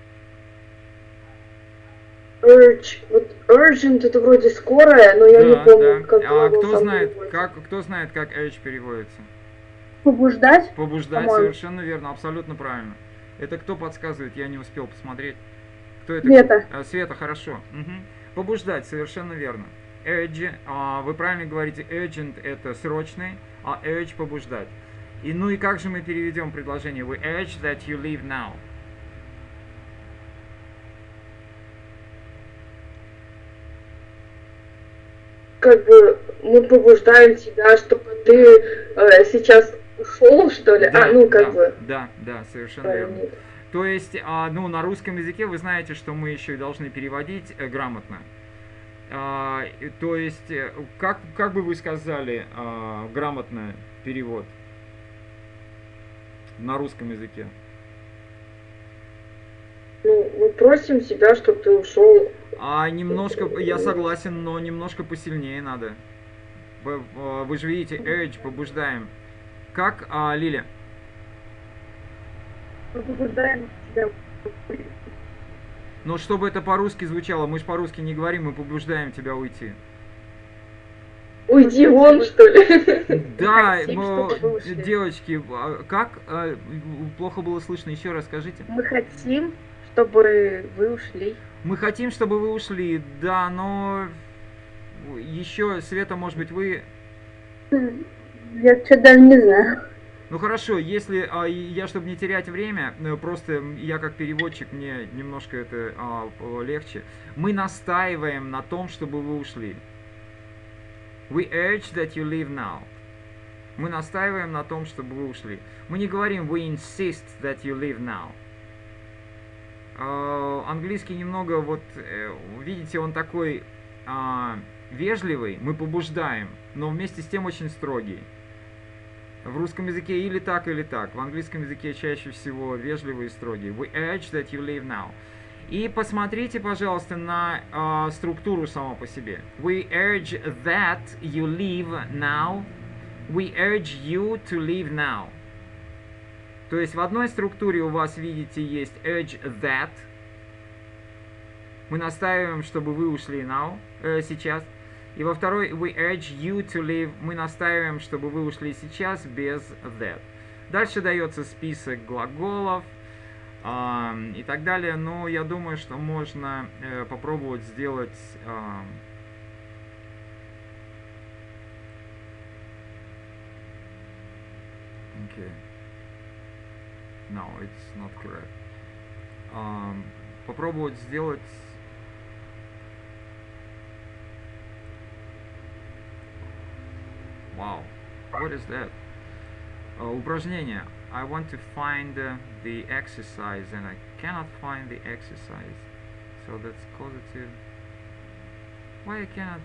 Speaker 7: urge. Вот urgent это вроде скорая, но я не
Speaker 4: Да,
Speaker 7: помню,
Speaker 4: да.
Speaker 7: как
Speaker 4: А
Speaker 7: глагол
Speaker 4: кто
Speaker 7: сам
Speaker 4: знает,
Speaker 7: переводится.
Speaker 4: как, кто знает, как urge переводится?
Speaker 5: Побуждать?
Speaker 4: Побуждать,
Speaker 5: По-моему.
Speaker 4: совершенно верно, абсолютно правильно. Это кто подсказывает? Я не успел посмотреть. Кто это?
Speaker 5: Света.
Speaker 4: А, Света, хорошо. Мгм. Побуждать, совершенно верно. Urge, а, вы правильно говорите, urgent это срочный, а urge побуждать. И ну и как же мы переведем предложение? We urge that you leave now.
Speaker 7: Как бы мы побуждаем тебя, чтобы ты э, сейчас ушел, что ли?
Speaker 4: Да,
Speaker 7: а, ну как
Speaker 4: да,
Speaker 7: бы.
Speaker 4: да, да, совершенно
Speaker 7: правильно.
Speaker 4: верно. То есть, а, ну, на русском языке вы знаете, что мы еще и должны переводить э, грамотно. А, и, то есть, э, как, как бы вы сказали а, грамотно перевод на русском языке?
Speaker 7: Ну, мы просим тебя, чтобы ты ушел.
Speaker 4: А немножко, я согласен, но немножко посильнее надо. Вы, а, вы же видите, urge, побуждаем. Как, а, Лиля?
Speaker 5: Мы побуждаем тебя.
Speaker 4: Ну, чтобы это по-русски звучало, мы же по-русски не говорим, мы побуждаем тебя уйти.
Speaker 7: Уйди вон, что ли?
Speaker 4: Да,
Speaker 6: хотим,
Speaker 4: мы-
Speaker 6: чтобы вы ушли.
Speaker 4: девочки, а как? А, плохо было слышно, еще раз скажите.
Speaker 6: Мы хотим, чтобы вы ушли.
Speaker 4: Мы хотим, чтобы вы ушли, да, но еще, Света, может быть, вы...
Speaker 5: Я что-то даже не знаю.
Speaker 4: Ну хорошо, если а, я, чтобы не терять время, э, просто я как переводчик, мне немножко это а, п- легче. Мы настаиваем на том, чтобы вы ушли. We urge that you leave now. Мы настаиваем на том, чтобы вы ушли. Мы не говорим we insist that you leave now. А, английский немного, вот, э, видите, он такой а, вежливый, мы побуждаем, но вместе с тем очень строгий. В русском языке или так, или так. В английском языке чаще всего вежливый и строгий. We urge that you leave now. И посмотрите, пожалуйста, на а, структуру само по себе. We urge that you leave now. We urge you to leave now. То есть в одной структуре у вас, видите, есть urge that. Мы настаиваем, чтобы вы ушли now, э, сейчас. И во второй we urge you to leave. Мы настаиваем, чтобы вы ушли сейчас без that. Дальше дается список глаголов э, и так далее. Но я думаю, что можно э, попробовать сделать... Э, okay. No, it's not correct. Um, попробовать сделать... Wow, what is that? Uh, упражнение. I want to find uh, the exercise and I cannot find the exercise. So that's causative. Why I cannot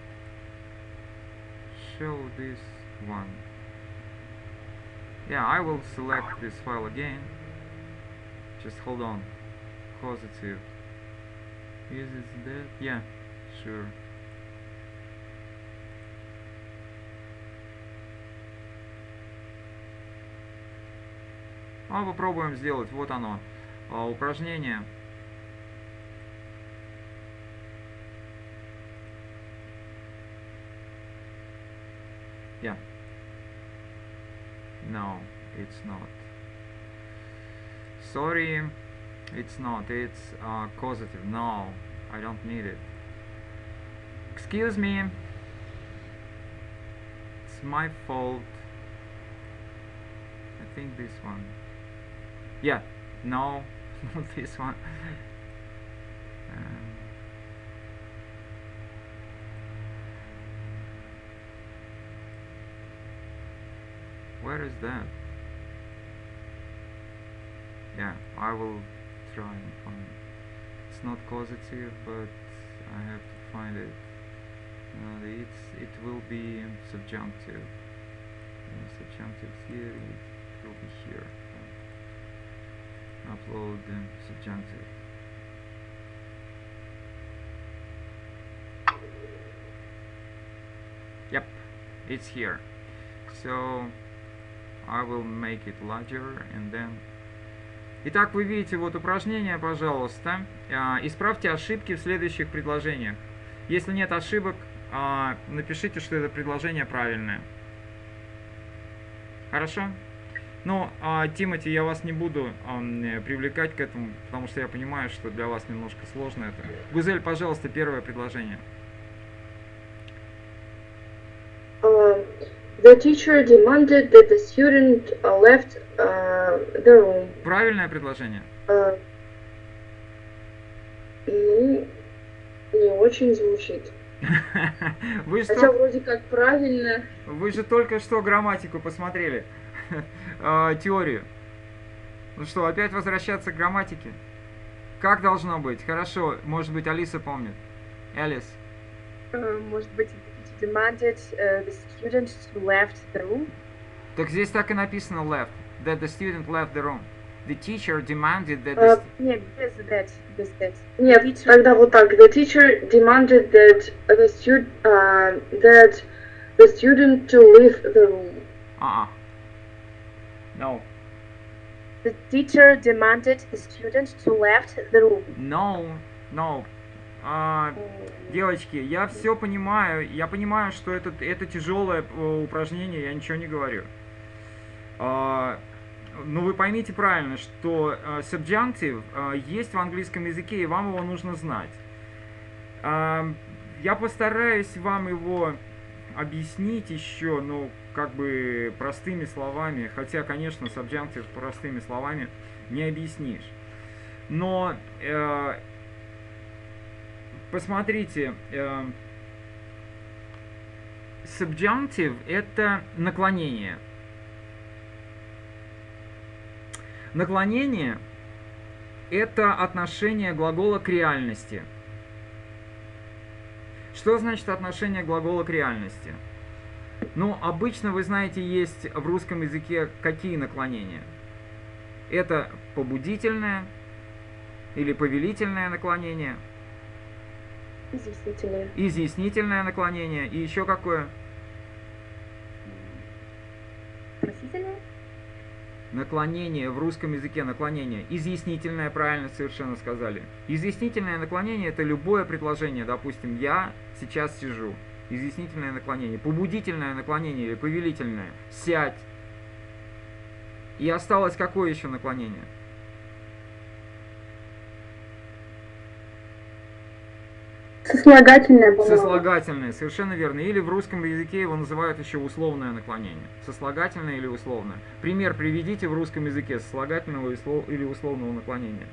Speaker 4: show this one? Yeah, I will select this file again. Just hold on. Causative. Is it that? Yeah, sure. А попробуем сделать. Вот оно. А, упражнение. Yeah. No, it's not. Sorry, it's not. It's uh, causative. No, I don't need it. Excuse me. It's my fault. I think this one. Yeah, no, not this one. Um, where is that? Yeah, I will try and find it. It's not causative, but I have to find it. Uh, it's, it will be subjunctive. Uh, subjunctive here, it will be here. Upload the subjunctive. Yep, it's here. So I will make it larger and then Итак, вы видите вот упражнение, пожалуйста. Исправьте ошибки в следующих предложениях. Если нет ошибок, напишите, что это предложение правильное. Хорошо? Ну, Тимати, я вас не буду привлекать к этому, потому что я понимаю, что для вас немножко сложно это. Гузель, пожалуйста, первое предложение.
Speaker 7: Uh, the teacher demanded that the student uh, left uh, the room.
Speaker 4: Правильное предложение?
Speaker 7: Uh, ну, не очень звучит.
Speaker 4: Вы
Speaker 7: Хотя
Speaker 4: что?
Speaker 7: вроде как правильно.
Speaker 4: Вы же только что грамматику посмотрели, теорию. Ну что, опять возвращаться к грамматике? Как должно быть? Хорошо, может быть, Алиса помнит. Алис.
Speaker 6: Uh, может быть, demanded uh, the student to left the room.
Speaker 4: Так здесь так и написано left. That the student left the room. The teacher demanded that the...
Speaker 7: Uh,
Speaker 6: Нет, без that, без that.
Speaker 7: Нет,
Speaker 6: Teacher-
Speaker 7: тогда вот так. The teacher demanded that the student uh, that the student to leave the room.
Speaker 4: Uh-uh. No.
Speaker 6: The teacher demanded the student to left the room.
Speaker 4: No. No. А, девочки, я все понимаю. Я понимаю, что это, это тяжелое э, упражнение, я ничего не говорю. А, но вы поймите правильно, что э, subjunctive э, есть в английском языке, и вам его нужно знать. А, я постараюсь вам его объяснить еще, ну, как бы простыми словами, хотя, конечно, subjunctive простыми словами не объяснишь. Но э, посмотрите, э, subjunctive это наклонение. Наклонение это отношение глагола к реальности. Что значит отношение глагола к реальности? Ну, обычно, вы знаете, есть в русском языке какие наклонения? Это побудительное или повелительное наклонение,
Speaker 6: Изъяснительное.
Speaker 4: изъяснительное наклонение и еще какое?
Speaker 6: Просительное?
Speaker 4: Наклонение в русском языке, наклонение. Изъяснительное, правильно совершенно сказали. Изъяснительное наклонение это любое предложение. Допустим, я сейчас сижу. Изъяснительное наклонение. Побудительное наклонение или повелительное. Сядь. И осталось какое еще наклонение?
Speaker 5: Сослагательное, по-моему.
Speaker 4: Сослагательное, совершенно верно. Или в русском языке его называют еще условное наклонение. Сослагательное или условное. Пример приведите в русском языке сослагательного или условного наклонения.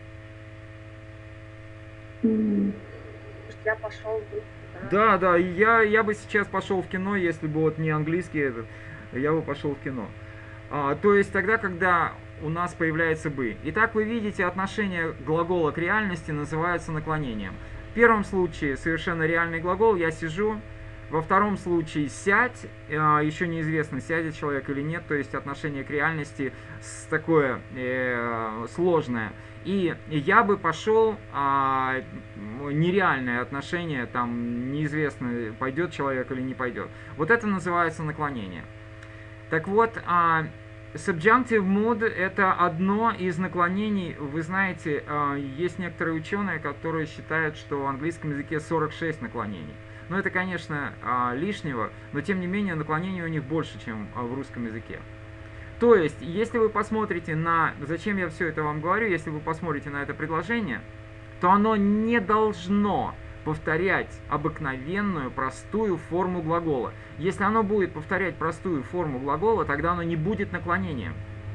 Speaker 6: Я пошел в группу,
Speaker 4: Да,
Speaker 6: да?
Speaker 4: да, и я, я бы сейчас пошел в кино, если бы вот не английский этот, я бы пошел в кино. А, то есть тогда, когда у нас появляется бы. Итак, вы видите, отношение глагола к реальности называется наклонением. В первом случае совершенно реальный глагол, я сижу. Во втором случае сядь, еще неизвестно, сядет человек или нет, то есть отношение к реальности такое э, сложное. И я бы пошел, а, нереальное отношение, там неизвестно, пойдет человек или не пойдет. Вот это называется наклонение. Так вот, а, subjunctive mood это одно из наклонений. Вы знаете, есть некоторые ученые, которые считают, что в английском языке сорок шесть наклонений. Но это, конечно, лишнего, но тем не менее наклонений у них больше, чем в русском языке. То есть, если вы посмотрите на... Зачем я все это вам говорю? Если вы посмотрите на это предложение, то оно не должно повторять обыкновенную простую форму глагола. Если оно будет повторять простую форму глагола, тогда оно не будет наклонением.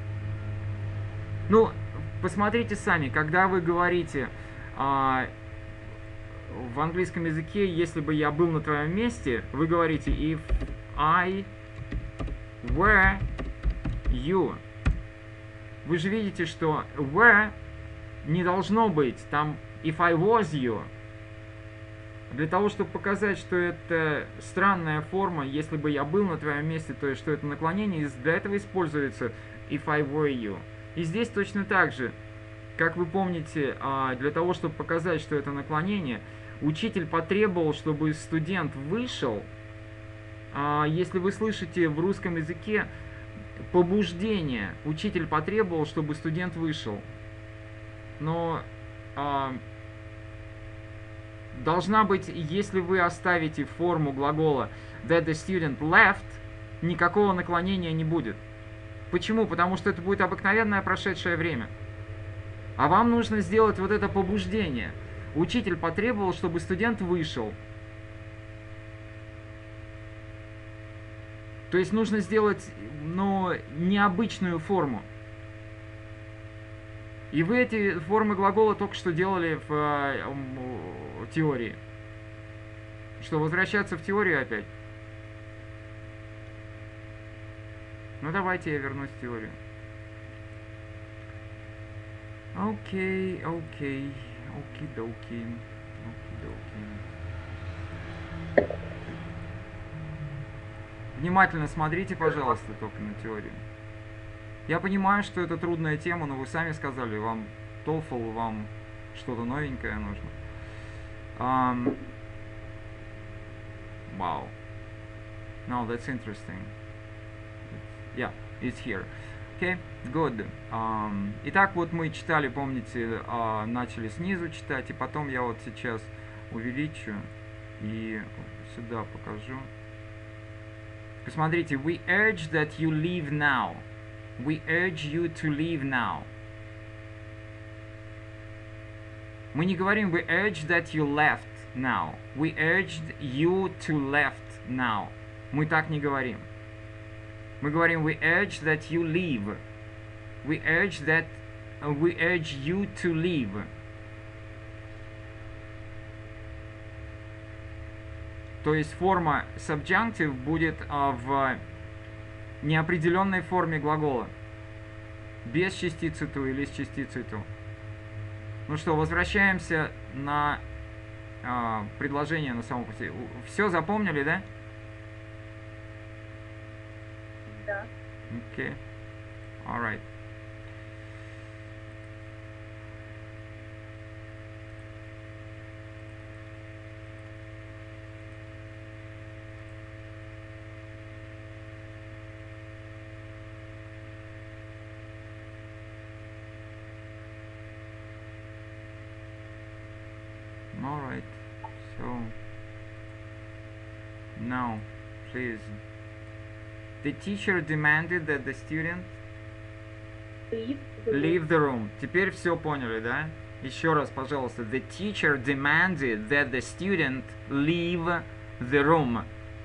Speaker 4: Ну, посмотрите сами, когда вы говорите а, в английском языке, если бы я был на твоем месте, вы говорите if I were you. Вы же видите, что were не должно быть там if I was you. Для того, чтобы показать, что это странная форма, если бы я был на твоем месте, то есть, что это наклонение, для этого используется if I were you. И здесь точно так же, как вы помните, для того, чтобы показать, что это наклонение, учитель потребовал, чтобы студент вышел. Если вы слышите в русском языке, побуждение. Учитель потребовал, чтобы студент вышел. Но а, должна быть, если вы оставите форму глагола that the student left, никакого наклонения не будет. Почему? Потому что это будет обыкновенное прошедшее время. А вам нужно сделать вот это побуждение. Учитель потребовал, чтобы студент вышел. То есть нужно сделать, ну, необычную форму. И вы эти формы глагола только что делали в э, э, теории. Что, возвращаться в теорию опять? Ну, давайте я вернусь в теорию. Окей, окей, оки-доки, оки-доки. Внимательно смотрите, пожалуйста, только на теорию. Я понимаю, что это трудная тема, но вы сами сказали, вам TOEFL, вам что-то новенькое нужно. Um, wow. No, that's interesting. Yeah, it's here. Okay, good. Um, итак, вот мы читали, помните, uh, начали снизу читать, и потом я вот сейчас увеличу и сюда покажу. Посмотрите, we urge that you leave now. We urge you to leave now. Мы не говорим we urge that you left now. We urged you to left now. Мы так не говорим. Мы говорим we urge that you leave. We urge that uh, we urge you to leave. То есть форма subjunctive будет а, в неопределенной форме глагола. Без частицы to или с частицей to. Ну что, возвращаемся на а, предложение на самом пути. Все запомнили, да?
Speaker 6: Да.
Speaker 4: Окей. Okay. All right. All right. So now, please. The teacher demanded that the student
Speaker 6: Leave the room.
Speaker 4: leave the room. Теперь все поняли, да? Еще раз, пожалуйста. The teacher demanded that the student leave the room.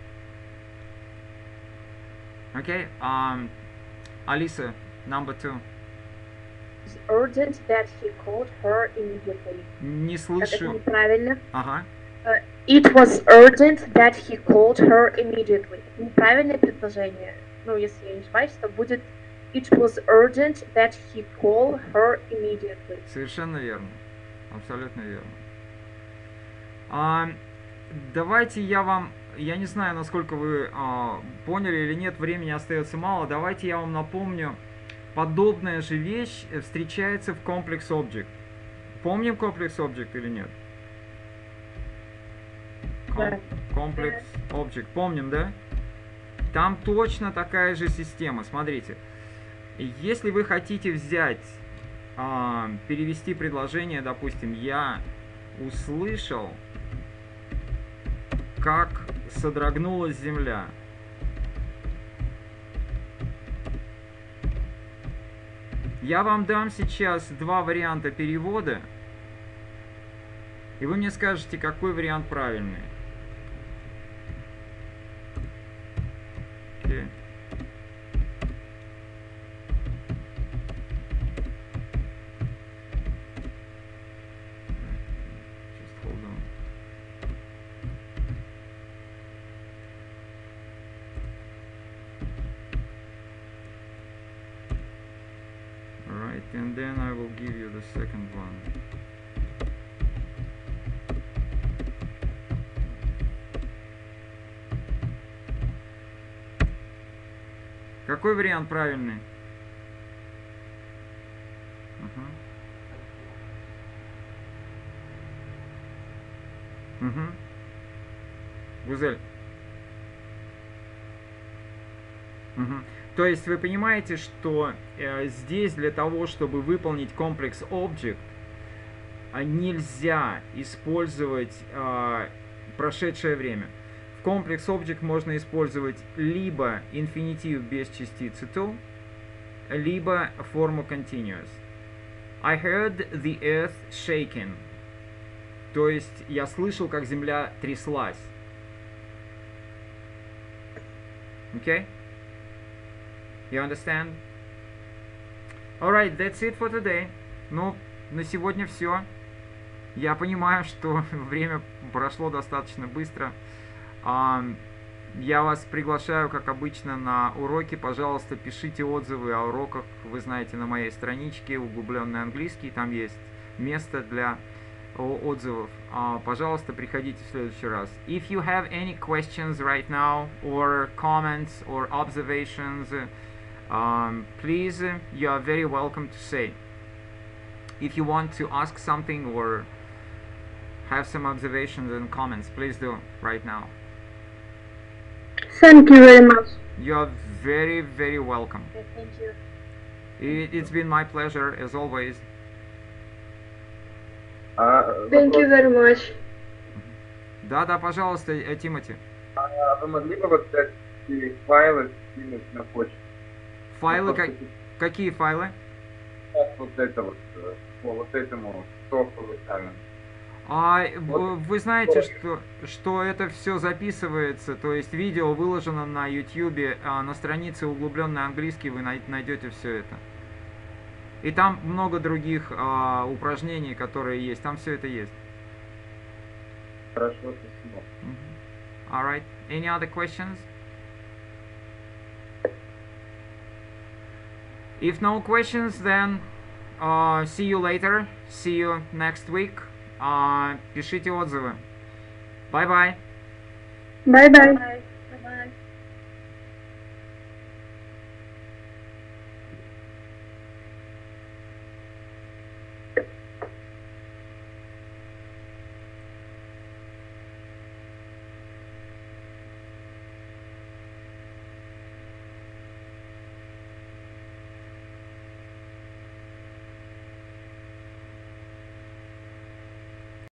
Speaker 4: Okay? Um, Alisa, number two.
Speaker 6: It's urgent that he called her immediately.
Speaker 4: Не
Speaker 6: Так, это
Speaker 4: слышу.
Speaker 6: неправильно.
Speaker 4: Ага.
Speaker 6: Uh, It was urgent that he called her immediately. Неправильное предложение. Ну, если я не ошибаюсь, то будет It was urgent that he called her immediately.
Speaker 4: Совершенно верно. Абсолютно верно. А, давайте я вам... Я не знаю, насколько вы а, поняли или нет, времени остается мало. Давайте я вам напомню. Подобная же вещь встречается в комплекс Object. Помним комплекс Object или нет?
Speaker 6: Да.
Speaker 4: Комплекс Object. Помним, да? Там точно такая же система. Смотрите. Если вы хотите взять, а, перевести предложение, допустим, я услышал, как содрогнулась земля. Я вам дам сейчас два варианта перевода, и вы мне скажете, какой вариант правильный. Okay. Just hold on. Alright, and then I will give you the second one. Какой вариант правильный? Угу. Угу. Гузель. Мгм. То есть вы понимаете, что э, здесь для того, чтобы выполнить комплекс object, а нельзя использовать а, прошедшее время. В комплекс object можно использовать либо инфинитив без частицы to, либо форму continuous. I heard the earth shaking. То есть я слышал, как земля тряслась. Okay? You understand? Alright, that's it for today. Ну, на сегодня все. Я понимаю, что время прошло достаточно быстро. А, я вас приглашаю, как обычно, на уроки. Пожалуйста, пишите отзывы о уроках. Вы знаете, на моей страничке «Углубленный английский» там есть место для отзывов. А, пожалуйста, приходите в следующий раз. If you have any questions right now, or comments, or observations, um, please, you are very welcome to say. If you want to ask something or have some observations and comments, please do right now.
Speaker 5: Thank you very much.
Speaker 4: You are very, very welcome.
Speaker 6: Okay, thank you.
Speaker 4: It, it's been my pleasure, as always.
Speaker 3: А,
Speaker 7: Thank you
Speaker 3: вопрос,
Speaker 7: very much.
Speaker 4: Да-да, пожалуйста, э, Тимати.
Speaker 3: а вы могли бы вот эти файлы скинуть на почту?
Speaker 4: Файлы,
Speaker 3: Ну,
Speaker 4: как,
Speaker 3: просто
Speaker 4: какие файлы?
Speaker 3: сейчас вот это вот, э, по вот этому софту выставим.
Speaker 4: А, в-
Speaker 3: Вот.
Speaker 4: вы знаете, что, что это все записывается, то есть видео выложено на YouTube, а на странице «Углубленный английский» вы най- найдете все это. И там много других а, упражнений, которые есть, там все это есть.
Speaker 3: Хорошо, спасибо.
Speaker 4: Alright, any other questions? If no questions, then uh, see you later, see you next week. Uh, пишите отзывы. Bye-bye.
Speaker 5: Bye bye.
Speaker 6: Bye.